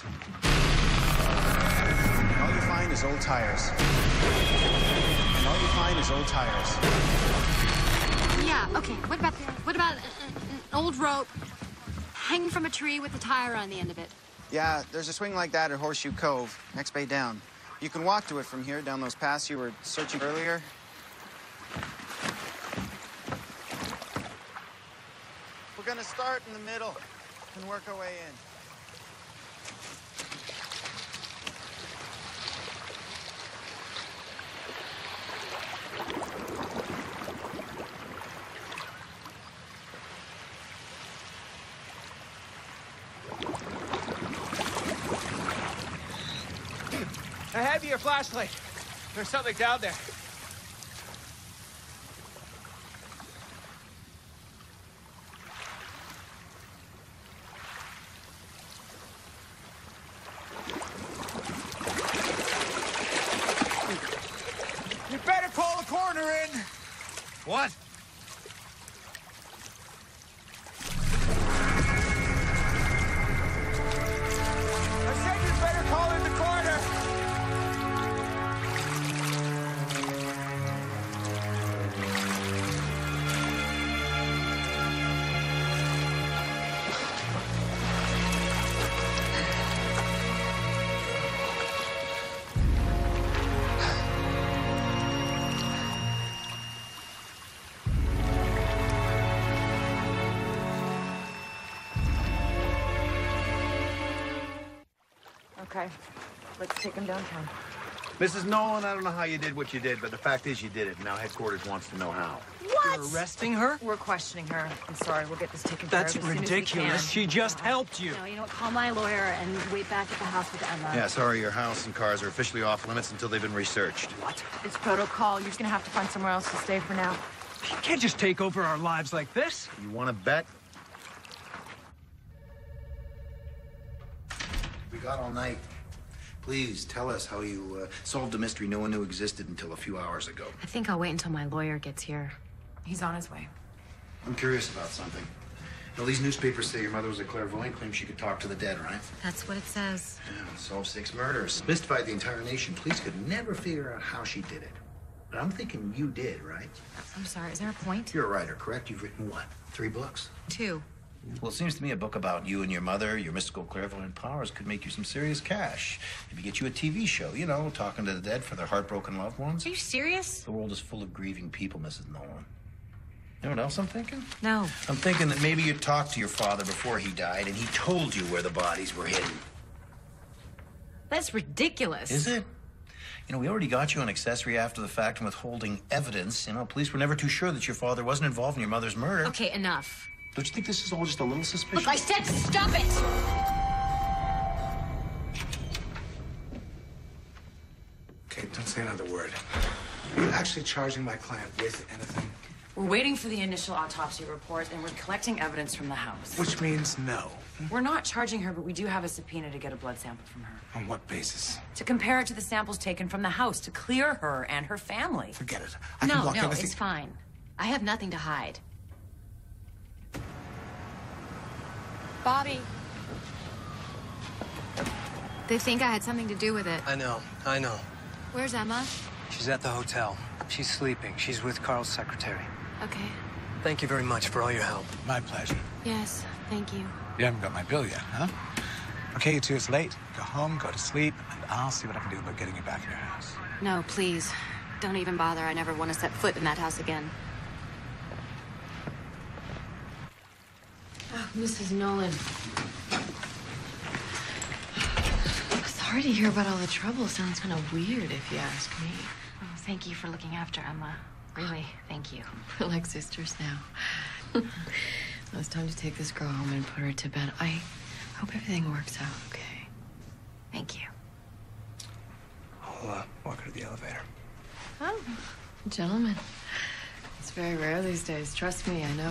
Speaker 16: And all you find is old tires. And all you find is old tires.
Speaker 8: Yeah, okay. What about what about an, an old rope hanging from a tree with a tire on the end of it?
Speaker 16: Yeah, there's a swing like that at Horseshoe Cove, next bay down. You can walk to it from here, down those paths you were searching earlier. gonna start in the middle and work our way in.
Speaker 17: I have your flashlight. There's something down there.
Speaker 3: You better call the coroner in.
Speaker 17: What?
Speaker 3: I said you better call in the coroner.
Speaker 14: Okay, let's take him downtown.
Speaker 10: Missus Nolan, I don't know how you did what you did, but the fact is you did it. Now headquarters wants to know how.
Speaker 14: What?
Speaker 13: You're arresting her?
Speaker 14: We're questioning her. I'm sorry, we'll get this taken
Speaker 13: That's
Speaker 14: care of as soon as
Speaker 13: ridiculous.
Speaker 14: we can.
Speaker 13: She just helped you.
Speaker 8: No, you know what? Call my lawyer and wait back at the house with Emma.
Speaker 10: Yeah, sorry, your house and cars are officially off limits until they've been researched.
Speaker 13: What?
Speaker 14: It's protocol. You're just gonna have to find somewhere else to stay for now.
Speaker 13: You can't just take over our lives like this.
Speaker 10: You want to bet? We got all night. Please tell us how you uh, solved a mystery no one knew existed until a few hours ago.
Speaker 2: I think I'll wait until my lawyer gets here.
Speaker 14: He's on his way.
Speaker 10: I'm curious about something. All these newspapers say your mother was a clairvoyant, claims she could talk to the dead, right?
Speaker 2: That's what it says.
Speaker 10: Yeah, solved six murders. Mystified the entire nation. Police could never figure out how she did it. But I'm thinking you did, right?
Speaker 2: I'm sorry, is there a point?
Speaker 10: You're a writer, correct? You've written what? Three books?
Speaker 2: Two.
Speaker 10: Well, it seems to me a book about you and your mother, your mystical clairvoyant powers, could make you some serious cash. Maybe get you a T V show, you know, talking to the dead for their heartbroken loved ones.
Speaker 2: Are you serious?
Speaker 10: The world is full of grieving people, Missus Nolan. You know what else I'm thinking?
Speaker 2: No.
Speaker 10: I'm thinking that maybe you talked to your father before he died and he told you where the bodies were hidden.
Speaker 2: That's ridiculous.
Speaker 10: Is it? You know, we already got you an accessory after the fact and withholding evidence. You know, police were never too sure that your father wasn't involved in your mother's murder.
Speaker 2: Okay, enough.
Speaker 10: Don't you think this is all just a little suspicious?
Speaker 2: Look, I said stop it!
Speaker 6: Okay, don't say another word. Are you actually charging my client with anything?
Speaker 5: We're waiting for the initial autopsy report, and we're collecting evidence from the house.
Speaker 6: Which means no.
Speaker 5: We're not charging her, but we do have a subpoena to get a blood sample from her.
Speaker 6: On what basis?
Speaker 5: To compare it to the samples taken from the house to clear her and her family.
Speaker 6: Forget it. I
Speaker 2: no,
Speaker 6: can walk
Speaker 2: no,
Speaker 6: anything.
Speaker 2: it's fine. I have nothing to hide. Bobby. They think I had something to do with it.
Speaker 13: I know, I know.
Speaker 2: Where's Emma?
Speaker 13: She's at the hotel. She's sleeping. She's with Carl's secretary.
Speaker 2: Okay.
Speaker 13: Thank you very much for all your help.
Speaker 6: My pleasure.
Speaker 2: Yes, thank you.
Speaker 6: You haven't got my bill yet, huh? Okay, you two, it's late. Go home, go to sleep, and I'll see what I can do about getting you back in your house.
Speaker 2: No, please. Don't even bother. I never want to set foot in that house again.
Speaker 14: Oh, Missus Nolan. Sorry to hear about all the trouble. Sounds kind of weird, if you ask me.
Speaker 2: Oh, thank you for looking after Emma. Really, thank you.
Speaker 14: We're like sisters now. Well, it's time to take this girl home and put her to bed. I hope everything works out okay.
Speaker 2: Thank you.
Speaker 6: I'll uh, walk her to the elevator.
Speaker 14: Oh, gentlemen. It's very rare these days. Trust me, I know.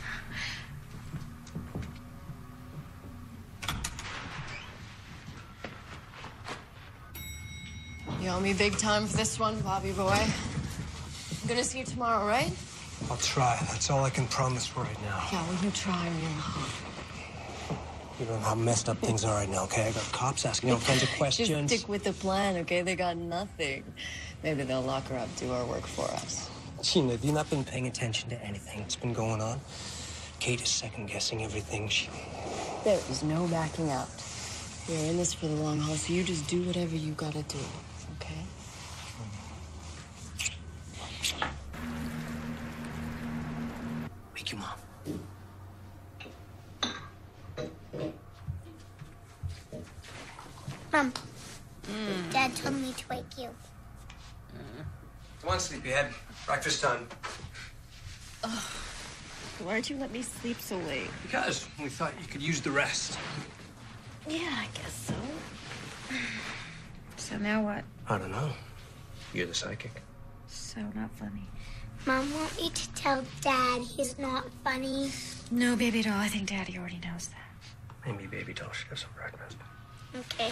Speaker 14: You owe me big time for this one, Bobby boy. I'm gonna see you tomorrow, right?
Speaker 13: I'll try. That's all I can promise right now.
Speaker 14: Yeah, well, you try real hard.
Speaker 13: You know how messed up things are right now, okay? I got cops asking all kinds of questions.
Speaker 14: Just stick with the plan, okay? They got nothing. Maybe they'll lock her up, do our work for us.
Speaker 13: Gina, have you not been paying attention to anything that's been going on? Kate is second-guessing everything. She...
Speaker 14: There is no backing out. We're in this for the long haul, so you just do whatever you gotta do, okay?
Speaker 13: Wake your mom.
Speaker 1: you.
Speaker 13: Come on, sleepyhead. Breakfast time.
Speaker 11: Oh, why'd you let me sleep so late?
Speaker 13: Because we thought you could use the rest.
Speaker 11: Yeah, I guess so. So now what?
Speaker 13: I don't know. You're the psychic.
Speaker 11: So not funny.
Speaker 1: Mom, want me to tell Dad he's not funny?
Speaker 11: No, baby doll. I think Daddy already knows that.
Speaker 13: Maybe baby doll should have some breakfast.
Speaker 1: Okay.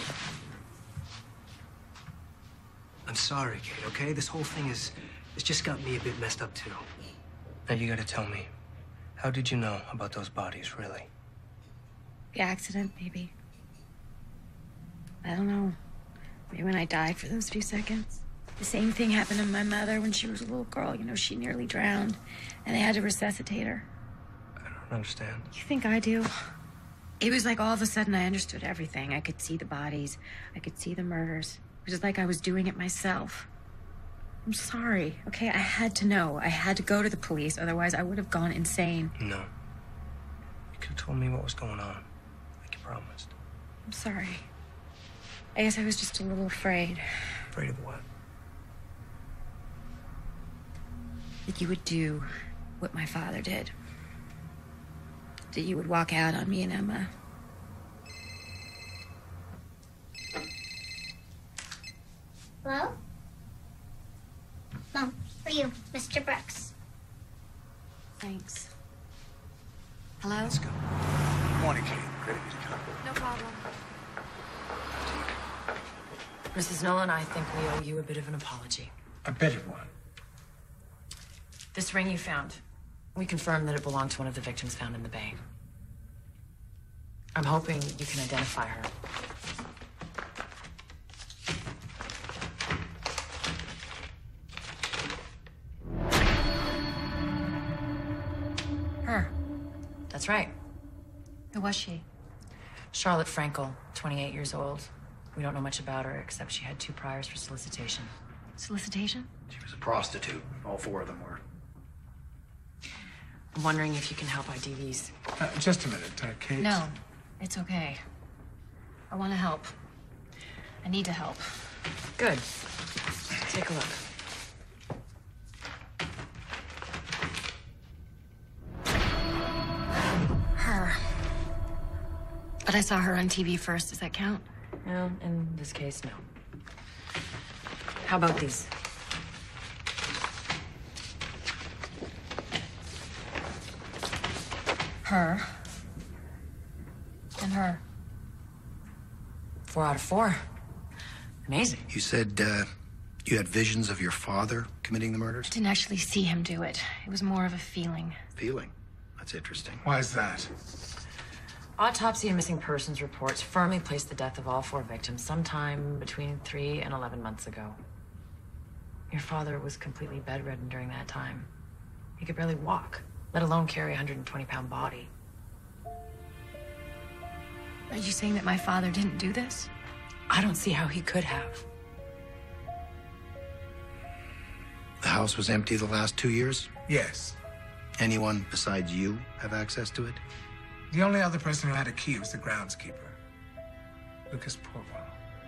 Speaker 13: I'm sorry, Kate, okay? This whole thing is... it's just got me a bit messed up, too. Now, you gotta tell me, how did you know about those bodies, really?
Speaker 11: The accident, maybe. I don't know. Maybe when I died for those few seconds. The same thing happened to my mother when she was a little girl. You know, she nearly drowned, and they had to resuscitate her.
Speaker 13: I don't understand.
Speaker 11: You think I do? It was like all of a sudden I understood everything. I could see the bodies. I could see the murders. It was like I was doing it myself. I'm sorry, okay? I had to know. I had to go to the police, otherwise I would have gone insane.
Speaker 13: No. You could have told me what was going on, like you promised.
Speaker 11: I'm sorry. I guess I was just a little afraid.
Speaker 13: Afraid of what?
Speaker 11: That you would do what my father did. That you would walk out on me and Emma.
Speaker 1: Hello? Mom, for you, Mister Brooks.
Speaker 11: Thanks. Hello?
Speaker 6: Let's go. Morning, Kate. Great of you to come.
Speaker 8: No problem.
Speaker 4: Missus Nolan, I think we owe you a bit of an apology.
Speaker 6: A better one.
Speaker 4: This ring you found, we confirmed that it belonged to one of the victims found in the bay. I'm hoping you can identify her. Her. That's right.
Speaker 11: Who was she?
Speaker 4: Charlotte Frankel, twenty-eight years old. We don't know much about her, except she had two priors for solicitation.
Speaker 11: Solicitation?
Speaker 10: She was a prostitute. All four of them were.
Speaker 4: I'm wondering if you can help I D these.
Speaker 6: Uh, just a minute, uh, Kate.
Speaker 11: No, it's okay. I want to help. I need to help.
Speaker 4: Good. Take a look.
Speaker 11: Her. But I saw her on T V first. Does that count?
Speaker 4: Well, in this case, no. How about these?
Speaker 11: Her. And her.
Speaker 4: Four out of four. Amazing.
Speaker 10: You said uh, you had visions of your father committing the murders?
Speaker 11: Didn't actually see him do it. It was more of a feeling.
Speaker 10: Feeling? That's interesting.
Speaker 6: Why is that?
Speaker 4: Autopsy and missing persons reports firmly placed the death of all four victims sometime between three and eleven months ago. Your father was completely bedridden during that time. He could barely walk, let alone carry a one hundred twenty pound body.
Speaker 11: Are you saying that my father didn't do this?
Speaker 4: I don't see how he could have.
Speaker 10: The house was empty the last two years?
Speaker 6: Yes.
Speaker 10: Anyone besides you have access to it?
Speaker 6: The only other person who had a key was the groundskeeper, Lucas Portwell.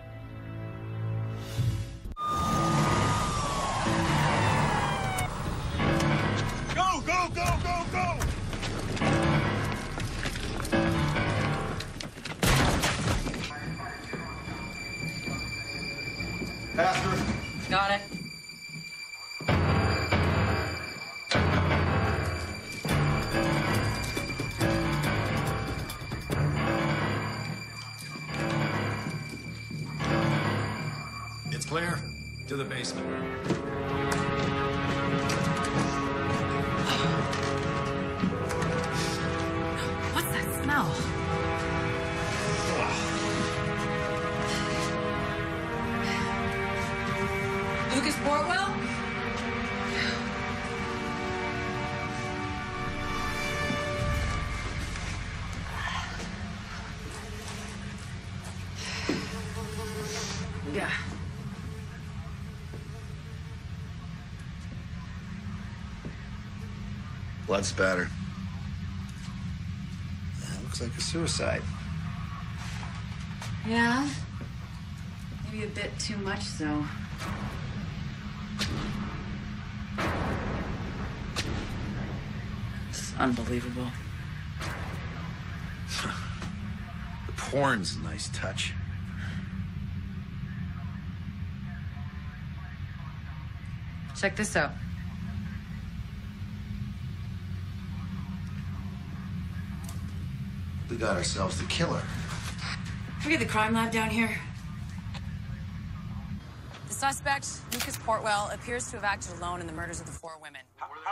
Speaker 3: Go, go, go, go, go!
Speaker 16: Faster.
Speaker 4: Got it.
Speaker 9: It's clear. To the basement.
Speaker 4: What's that smell? Lucas Portwell? Yeah.
Speaker 10: Blood spatter. Yeah, looks like a suicide.
Speaker 14: Yeah. Maybe a bit too much, so.
Speaker 18: It's unbelievable.
Speaker 10: The porn's a nice touch.
Speaker 4: Check this out.
Speaker 10: We got ourselves the killer.
Speaker 5: We get the crime lab down here. The suspect, Lucas Portwell, appears to have acted alone in the murders of the four women.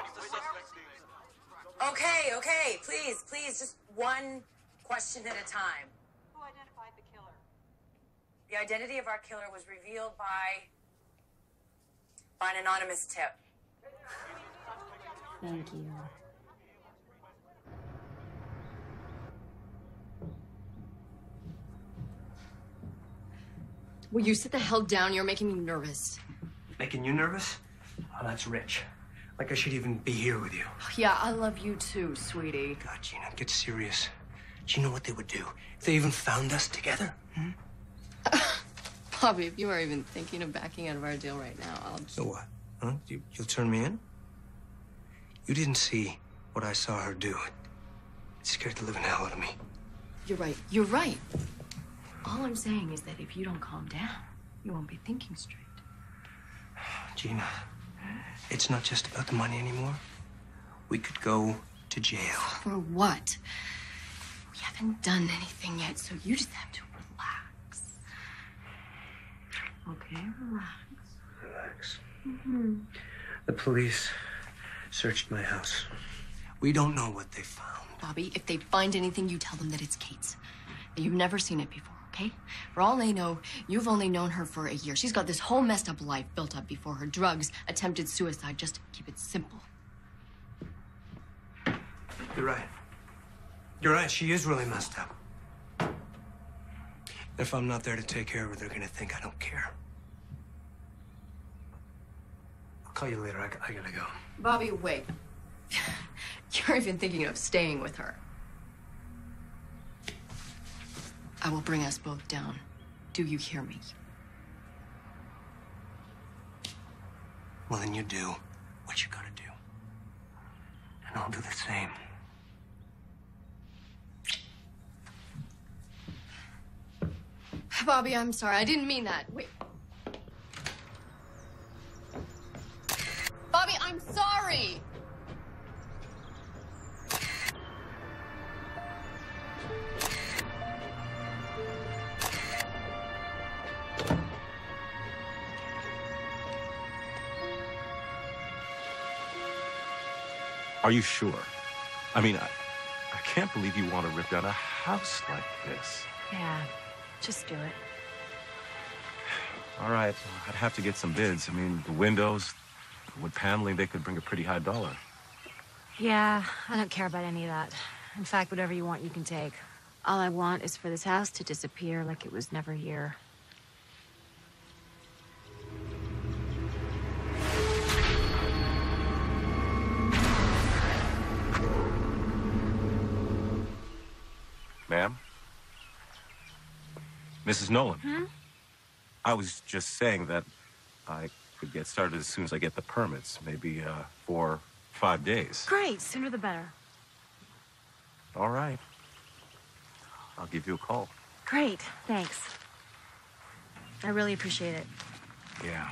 Speaker 5: Okay, okay, please, please, just one question at a time.
Speaker 19: Who identified the killer?
Speaker 5: The identity of our killer was revealed by by an anonymous tip.
Speaker 2: Thank you.
Speaker 14: Will you sit the hell down? You're making me nervous.
Speaker 13: Making you nervous? Oh, that's rich. Like I should even be here with you.
Speaker 14: Yeah, I love you too, sweetie.
Speaker 13: God, Gina, get serious. Do you know what they would do if they even found us together? Hmm?
Speaker 14: Bobby, if you are even thinking of backing out of our deal right now, I'll just...
Speaker 13: So what? Huh? You, you'll turn me in? You didn't see what I saw her do. It scared the living hell out of me.
Speaker 14: You're right. You're right. All I'm saying is that if you don't calm down, you won't be thinking straight.
Speaker 13: Gina, it's not just about the money anymore. We could go to jail.
Speaker 14: For what? We haven't done anything yet, so you just have to relax. Okay, relax.
Speaker 13: Relax.
Speaker 14: Mm-hmm.
Speaker 13: The police searched my house. We don't know what they found.
Speaker 14: Bobby, if they find anything, you tell them that it's Kate's. That you've never seen it before, okay? For all they know, you've only known her for a year. She's got this whole messed up life built up before her. Drugs, attempted suicide. Just keep it simple.
Speaker 13: You're right. You're right. She is really messed up. If I'm not there to take care of her, they're gonna think I don't care. I'll call you later. I, I gotta go.
Speaker 14: Bobby, wait. You're even thinking of staying with her. I will bring us both down. Do you hear me?
Speaker 13: Well, then you do what you gotta do. And I'll do the same.
Speaker 14: Bobby, I'm sorry. I didn't mean that. Wait. Bobby, I'm sorry!
Speaker 9: Are you sure? I mean, I, I can't believe you want to rip down a house like this.
Speaker 2: Yeah, just do it.
Speaker 9: All right, I'd have to get some bids. I mean, the windows, the wood paneling, they could bring a pretty high dollar.
Speaker 2: Yeah, I don't care about any of that. In fact, whatever you want, you can take. All I want is for this house to disappear like it was never here.
Speaker 9: Ma'am? Missus Nolan?
Speaker 2: Hmm?
Speaker 9: I was just saying that I could get started as soon as I get the permits. Maybe, uh, four, five days.
Speaker 2: Great, sooner the better.
Speaker 9: All right. I'll give you a call.
Speaker 2: Great, thanks. I really appreciate it.
Speaker 9: Yeah.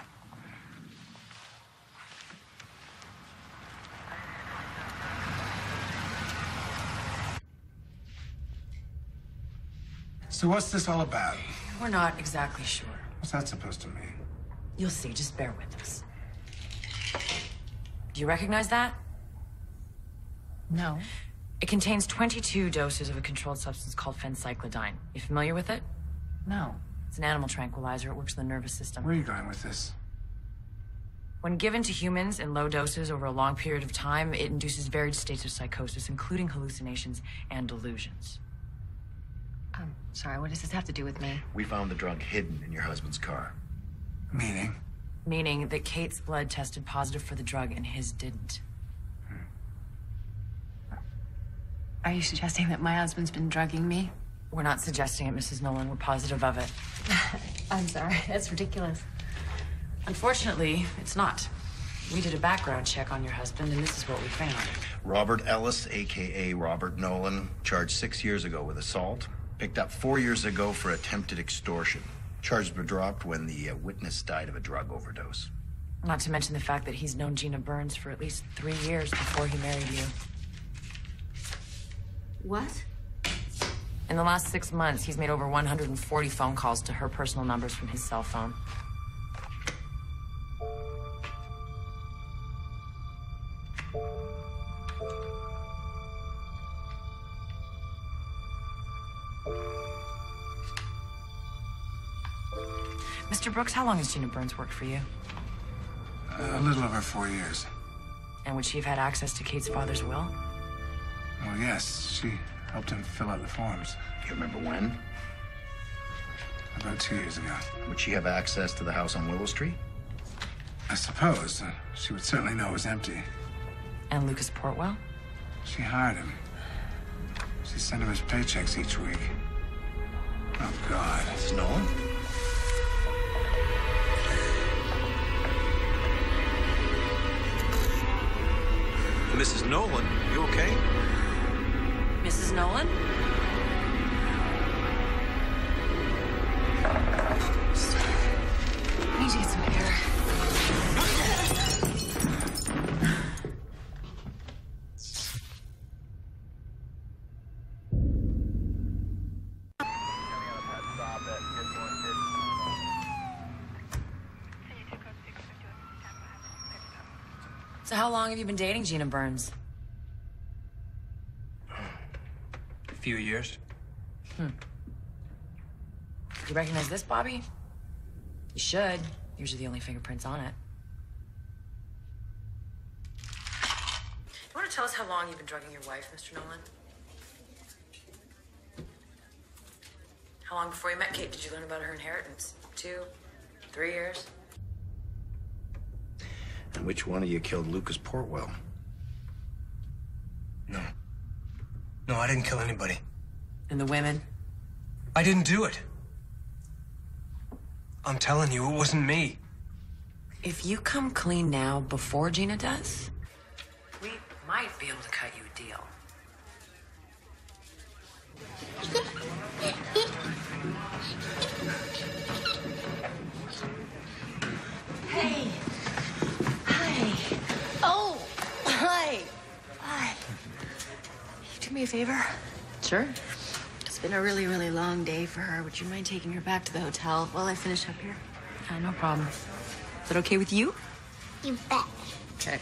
Speaker 6: So what's this all about?
Speaker 18: We're not exactly sure.
Speaker 6: What's that supposed to mean?
Speaker 18: You'll see. Just bear with us. Do you recognize that?
Speaker 4: No.
Speaker 18: It contains twenty-two doses of a controlled substance called phencyclidine. You familiar with it?
Speaker 4: No.
Speaker 18: It's an animal tranquilizer. It works in the nervous system.
Speaker 6: Where are you going with this?
Speaker 18: When given to humans in low doses over a long period of time, it induces varied states of psychosis, including hallucinations and delusions.
Speaker 4: Um, sorry, what does this have to do with me?
Speaker 10: We found the drug hidden in your husband's car.
Speaker 6: Meaning?
Speaker 18: Meaning that Kate's blood tested positive for the drug and his didn't.
Speaker 4: Are you suggesting that my husband's been drugging me?
Speaker 18: We're not suggesting it, Missus Nolan. We're positive of it.
Speaker 4: I'm sorry, that's ridiculous.
Speaker 18: Unfortunately, it's not. We did a background check on your husband, and this is what we found.
Speaker 10: Robert Ellis, a k a. Robert Nolan, charged six years ago with assault. Picked up four years ago for attempted extortion. Charges were dropped when the uh, witness died of a drug overdose.
Speaker 18: Not to mention the fact that he's known Gina Burns for at least three years before he married you.
Speaker 14: What?
Speaker 18: In the last six months, he's made over one hundred forty phone calls to her personal numbers from his cell phone. Mister Brooks, how long has Gina Burns worked for you?
Speaker 6: Uh, a little over four years.
Speaker 18: And would she have had access to Kate's father's will?
Speaker 6: Well, yes. She helped him fill out the forms.
Speaker 10: Do you remember when?
Speaker 6: About two years ago.
Speaker 10: Would she have access to the house on Willow Street?
Speaker 6: I suppose. Uh, she would certainly know it was empty.
Speaker 18: And Lucas Portwell?
Speaker 6: She hired him. She sent him his paychecks each week. Oh, God.
Speaker 10: Missus Nolan?
Speaker 9: Missus Nolan, you okay?
Speaker 18: Missus Nolan?
Speaker 14: I need to get some air.
Speaker 18: So how long have you been dating Gina Burns?
Speaker 13: A few years.
Speaker 18: Hmm. You recognize this, Bobby? You should. Yours are the only fingerprints on it. You want to tell us how long you've been drugging your wife, Mister Nolan? How long before you met Kate did you learn about her inheritance? Two? Three years?
Speaker 10: And which one of you killed Lucas Portwell?
Speaker 13: No. No, I didn't kill anybody.
Speaker 18: And the women?
Speaker 13: I didn't do it. I'm telling you, it wasn't me.
Speaker 18: If you come clean now before Gina does, we might be able to cut you a deal.
Speaker 14: Hey. Hi. Oh. Hi. Hi. You do me a favor?
Speaker 18: Sure.
Speaker 14: It's been a really, really long day for her. Would you mind taking her back to the hotel while I finish up here?
Speaker 18: Uh, no problem. Is that okay with you?
Speaker 1: You bet.
Speaker 18: Okay.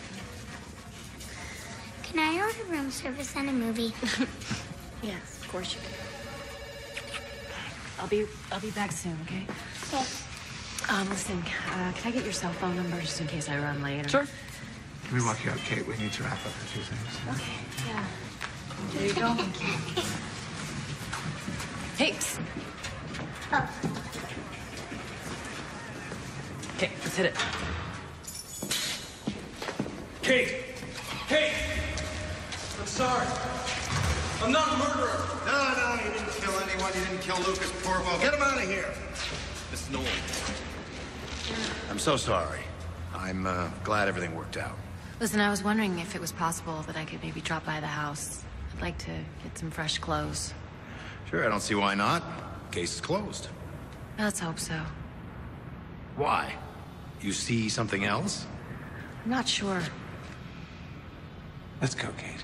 Speaker 1: Can I order room service and a movie?
Speaker 14: Yes, of course you can. I'll be I'll be back soon, okay?
Speaker 1: Okay.
Speaker 14: Um, listen, uh, can I get your cell phone number just in case I run late? Or...
Speaker 18: Sure.
Speaker 6: Let me walk you out, Kate. We need to wrap up a few things.
Speaker 14: Okay, yeah. There you go. Thank you.
Speaker 18: Thanks.
Speaker 1: Oh.
Speaker 18: Okay, let's hit it.
Speaker 3: Kate! Kate! I'm sorry. I'm not a murderer.
Speaker 10: No, no, you didn't kill anyone. You didn't kill Lucas Portwell. Get him out of here. Miss Nolan. I'm so sorry. I'm uh, glad everything worked out.
Speaker 11: Listen, I was wondering if it was possible that I could maybe drop by the house. I'd like to get some fresh clothes.
Speaker 10: Sure, I don't see why not. Case is closed.
Speaker 11: Let's hope so.
Speaker 10: Why? You see something else?
Speaker 11: I'm not sure.
Speaker 6: Let's go, Kate.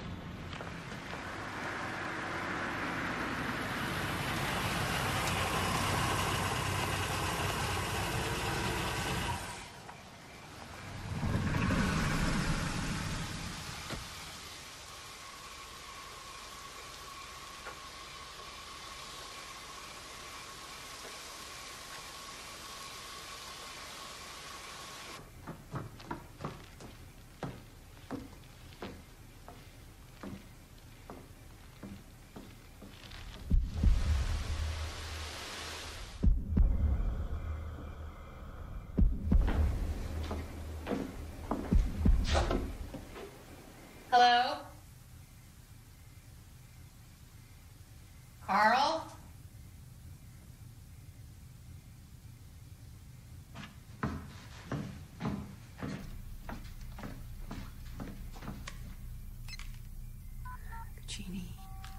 Speaker 14: Jeannie.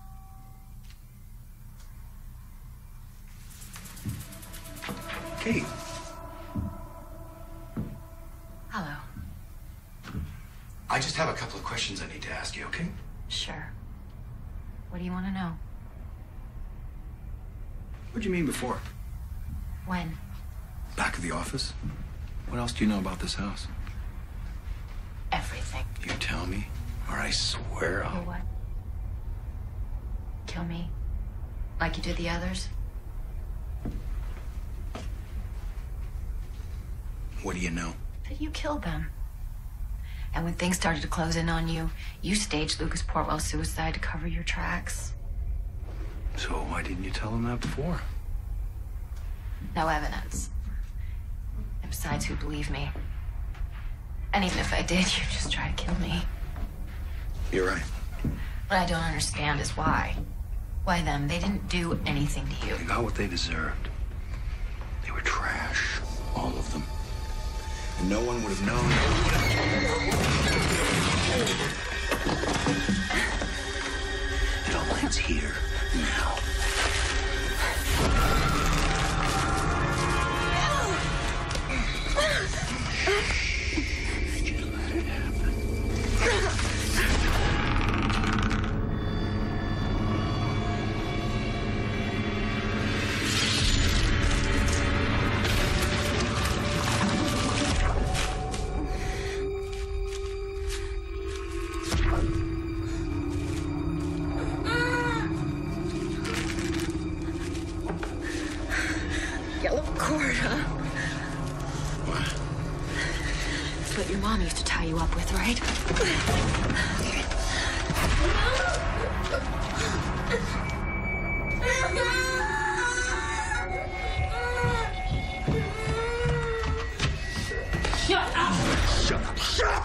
Speaker 10: Kate.
Speaker 2: Hello.
Speaker 10: I just have a couple of questions I need to ask you, okay?
Speaker 2: Sure. What do you want to know?
Speaker 10: What'd you mean before?
Speaker 2: When?
Speaker 10: Back of the office? What else do you know about this house?
Speaker 2: Everything.
Speaker 10: You tell me, or I swear I'll...
Speaker 2: You what? Kill me? Like you did the others?
Speaker 10: What do you know?
Speaker 2: That you killed them. And when things started to close in on you, you staged Lucas Portwell's suicide to cover your tracks.
Speaker 10: So why didn't you tell him that before?
Speaker 2: No evidence. And besides, who'd believe me? And even if I did, you'd just try to kill me.
Speaker 10: You're right.
Speaker 2: What I don't understand is why. Why them? They didn't do anything to you.
Speaker 10: They got what they deserved. They were trash. All of them. And no one would have known. It all ends here, now. Just let it happen.
Speaker 2: Yellow cord, huh?
Speaker 10: What?
Speaker 2: It's what your mom used to tie you up with, right? Shut up!
Speaker 10: Shut up! Shut up!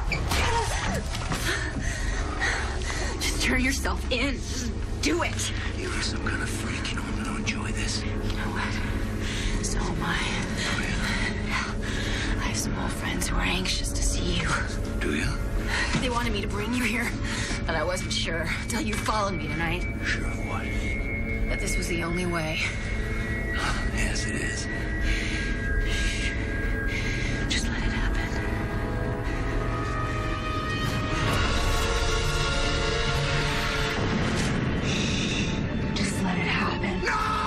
Speaker 2: Just turn yourself in. Just do it.
Speaker 10: You are some kind of freak. You know I'm gonna enjoy this.
Speaker 2: You know what? So am I.
Speaker 10: Oh, yeah?
Speaker 2: I have some old friends who are anxious to see you.
Speaker 10: Do you?
Speaker 2: They wanted me to bring you here, but I wasn't sure until you followed me tonight.
Speaker 10: Sure of what?
Speaker 2: That this was the only way.
Speaker 10: Yes, it is.
Speaker 2: Just let it happen. Just let it happen. No!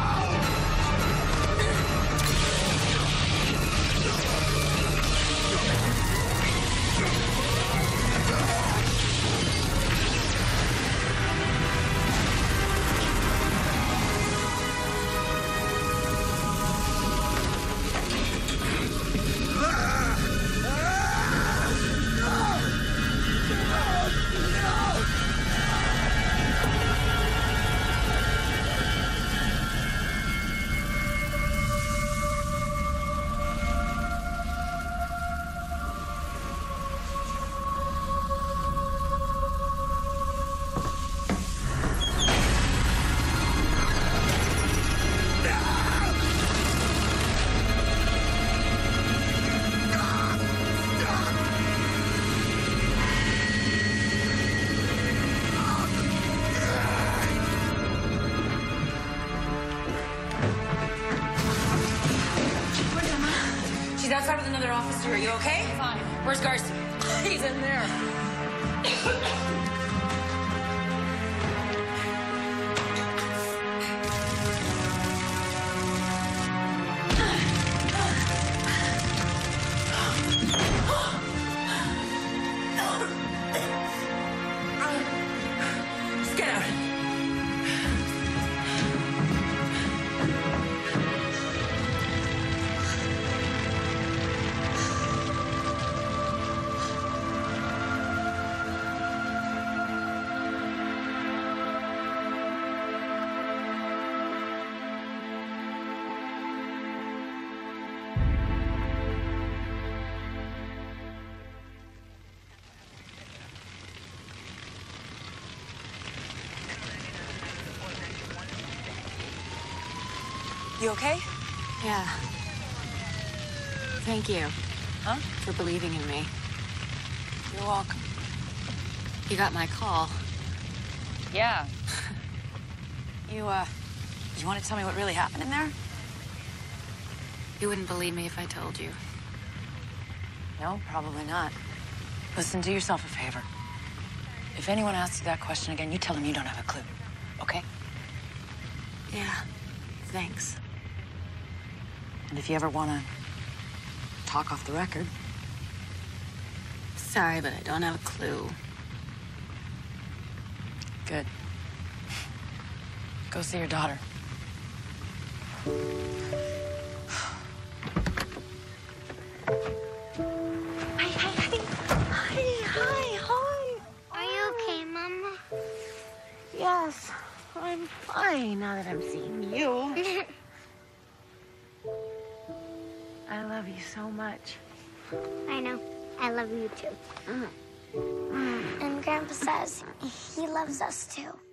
Speaker 18: She's outside with another officer. Are you okay?
Speaker 2: Fine.
Speaker 18: Where's Garcia?
Speaker 2: He's in there.
Speaker 18: Just get out. You okay?
Speaker 2: Yeah. Thank you.
Speaker 18: Huh?
Speaker 2: For believing in me.
Speaker 18: You're welcome.
Speaker 2: You got my call.
Speaker 18: Yeah. You, uh, you want to tell me what really happened in there?
Speaker 11: You wouldn't believe me if I told you.
Speaker 18: No, probably not. Listen, do yourself a favor. If anyone asks you that question again, you tell them you don't have a clue, okay?
Speaker 11: Yeah, thanks.
Speaker 18: And if you ever want to talk off the record.
Speaker 11: Sorry, but I don't have a clue.
Speaker 18: Good. Go see your daughter.
Speaker 1: Hi, hi, hi. Hi, hi, hi. Are you okay, Mama?
Speaker 11: Yes, I'm fine now that I'm seeing you. I love you so much.
Speaker 1: I know. I love you too. Mm. And Grandpa says he loves us too.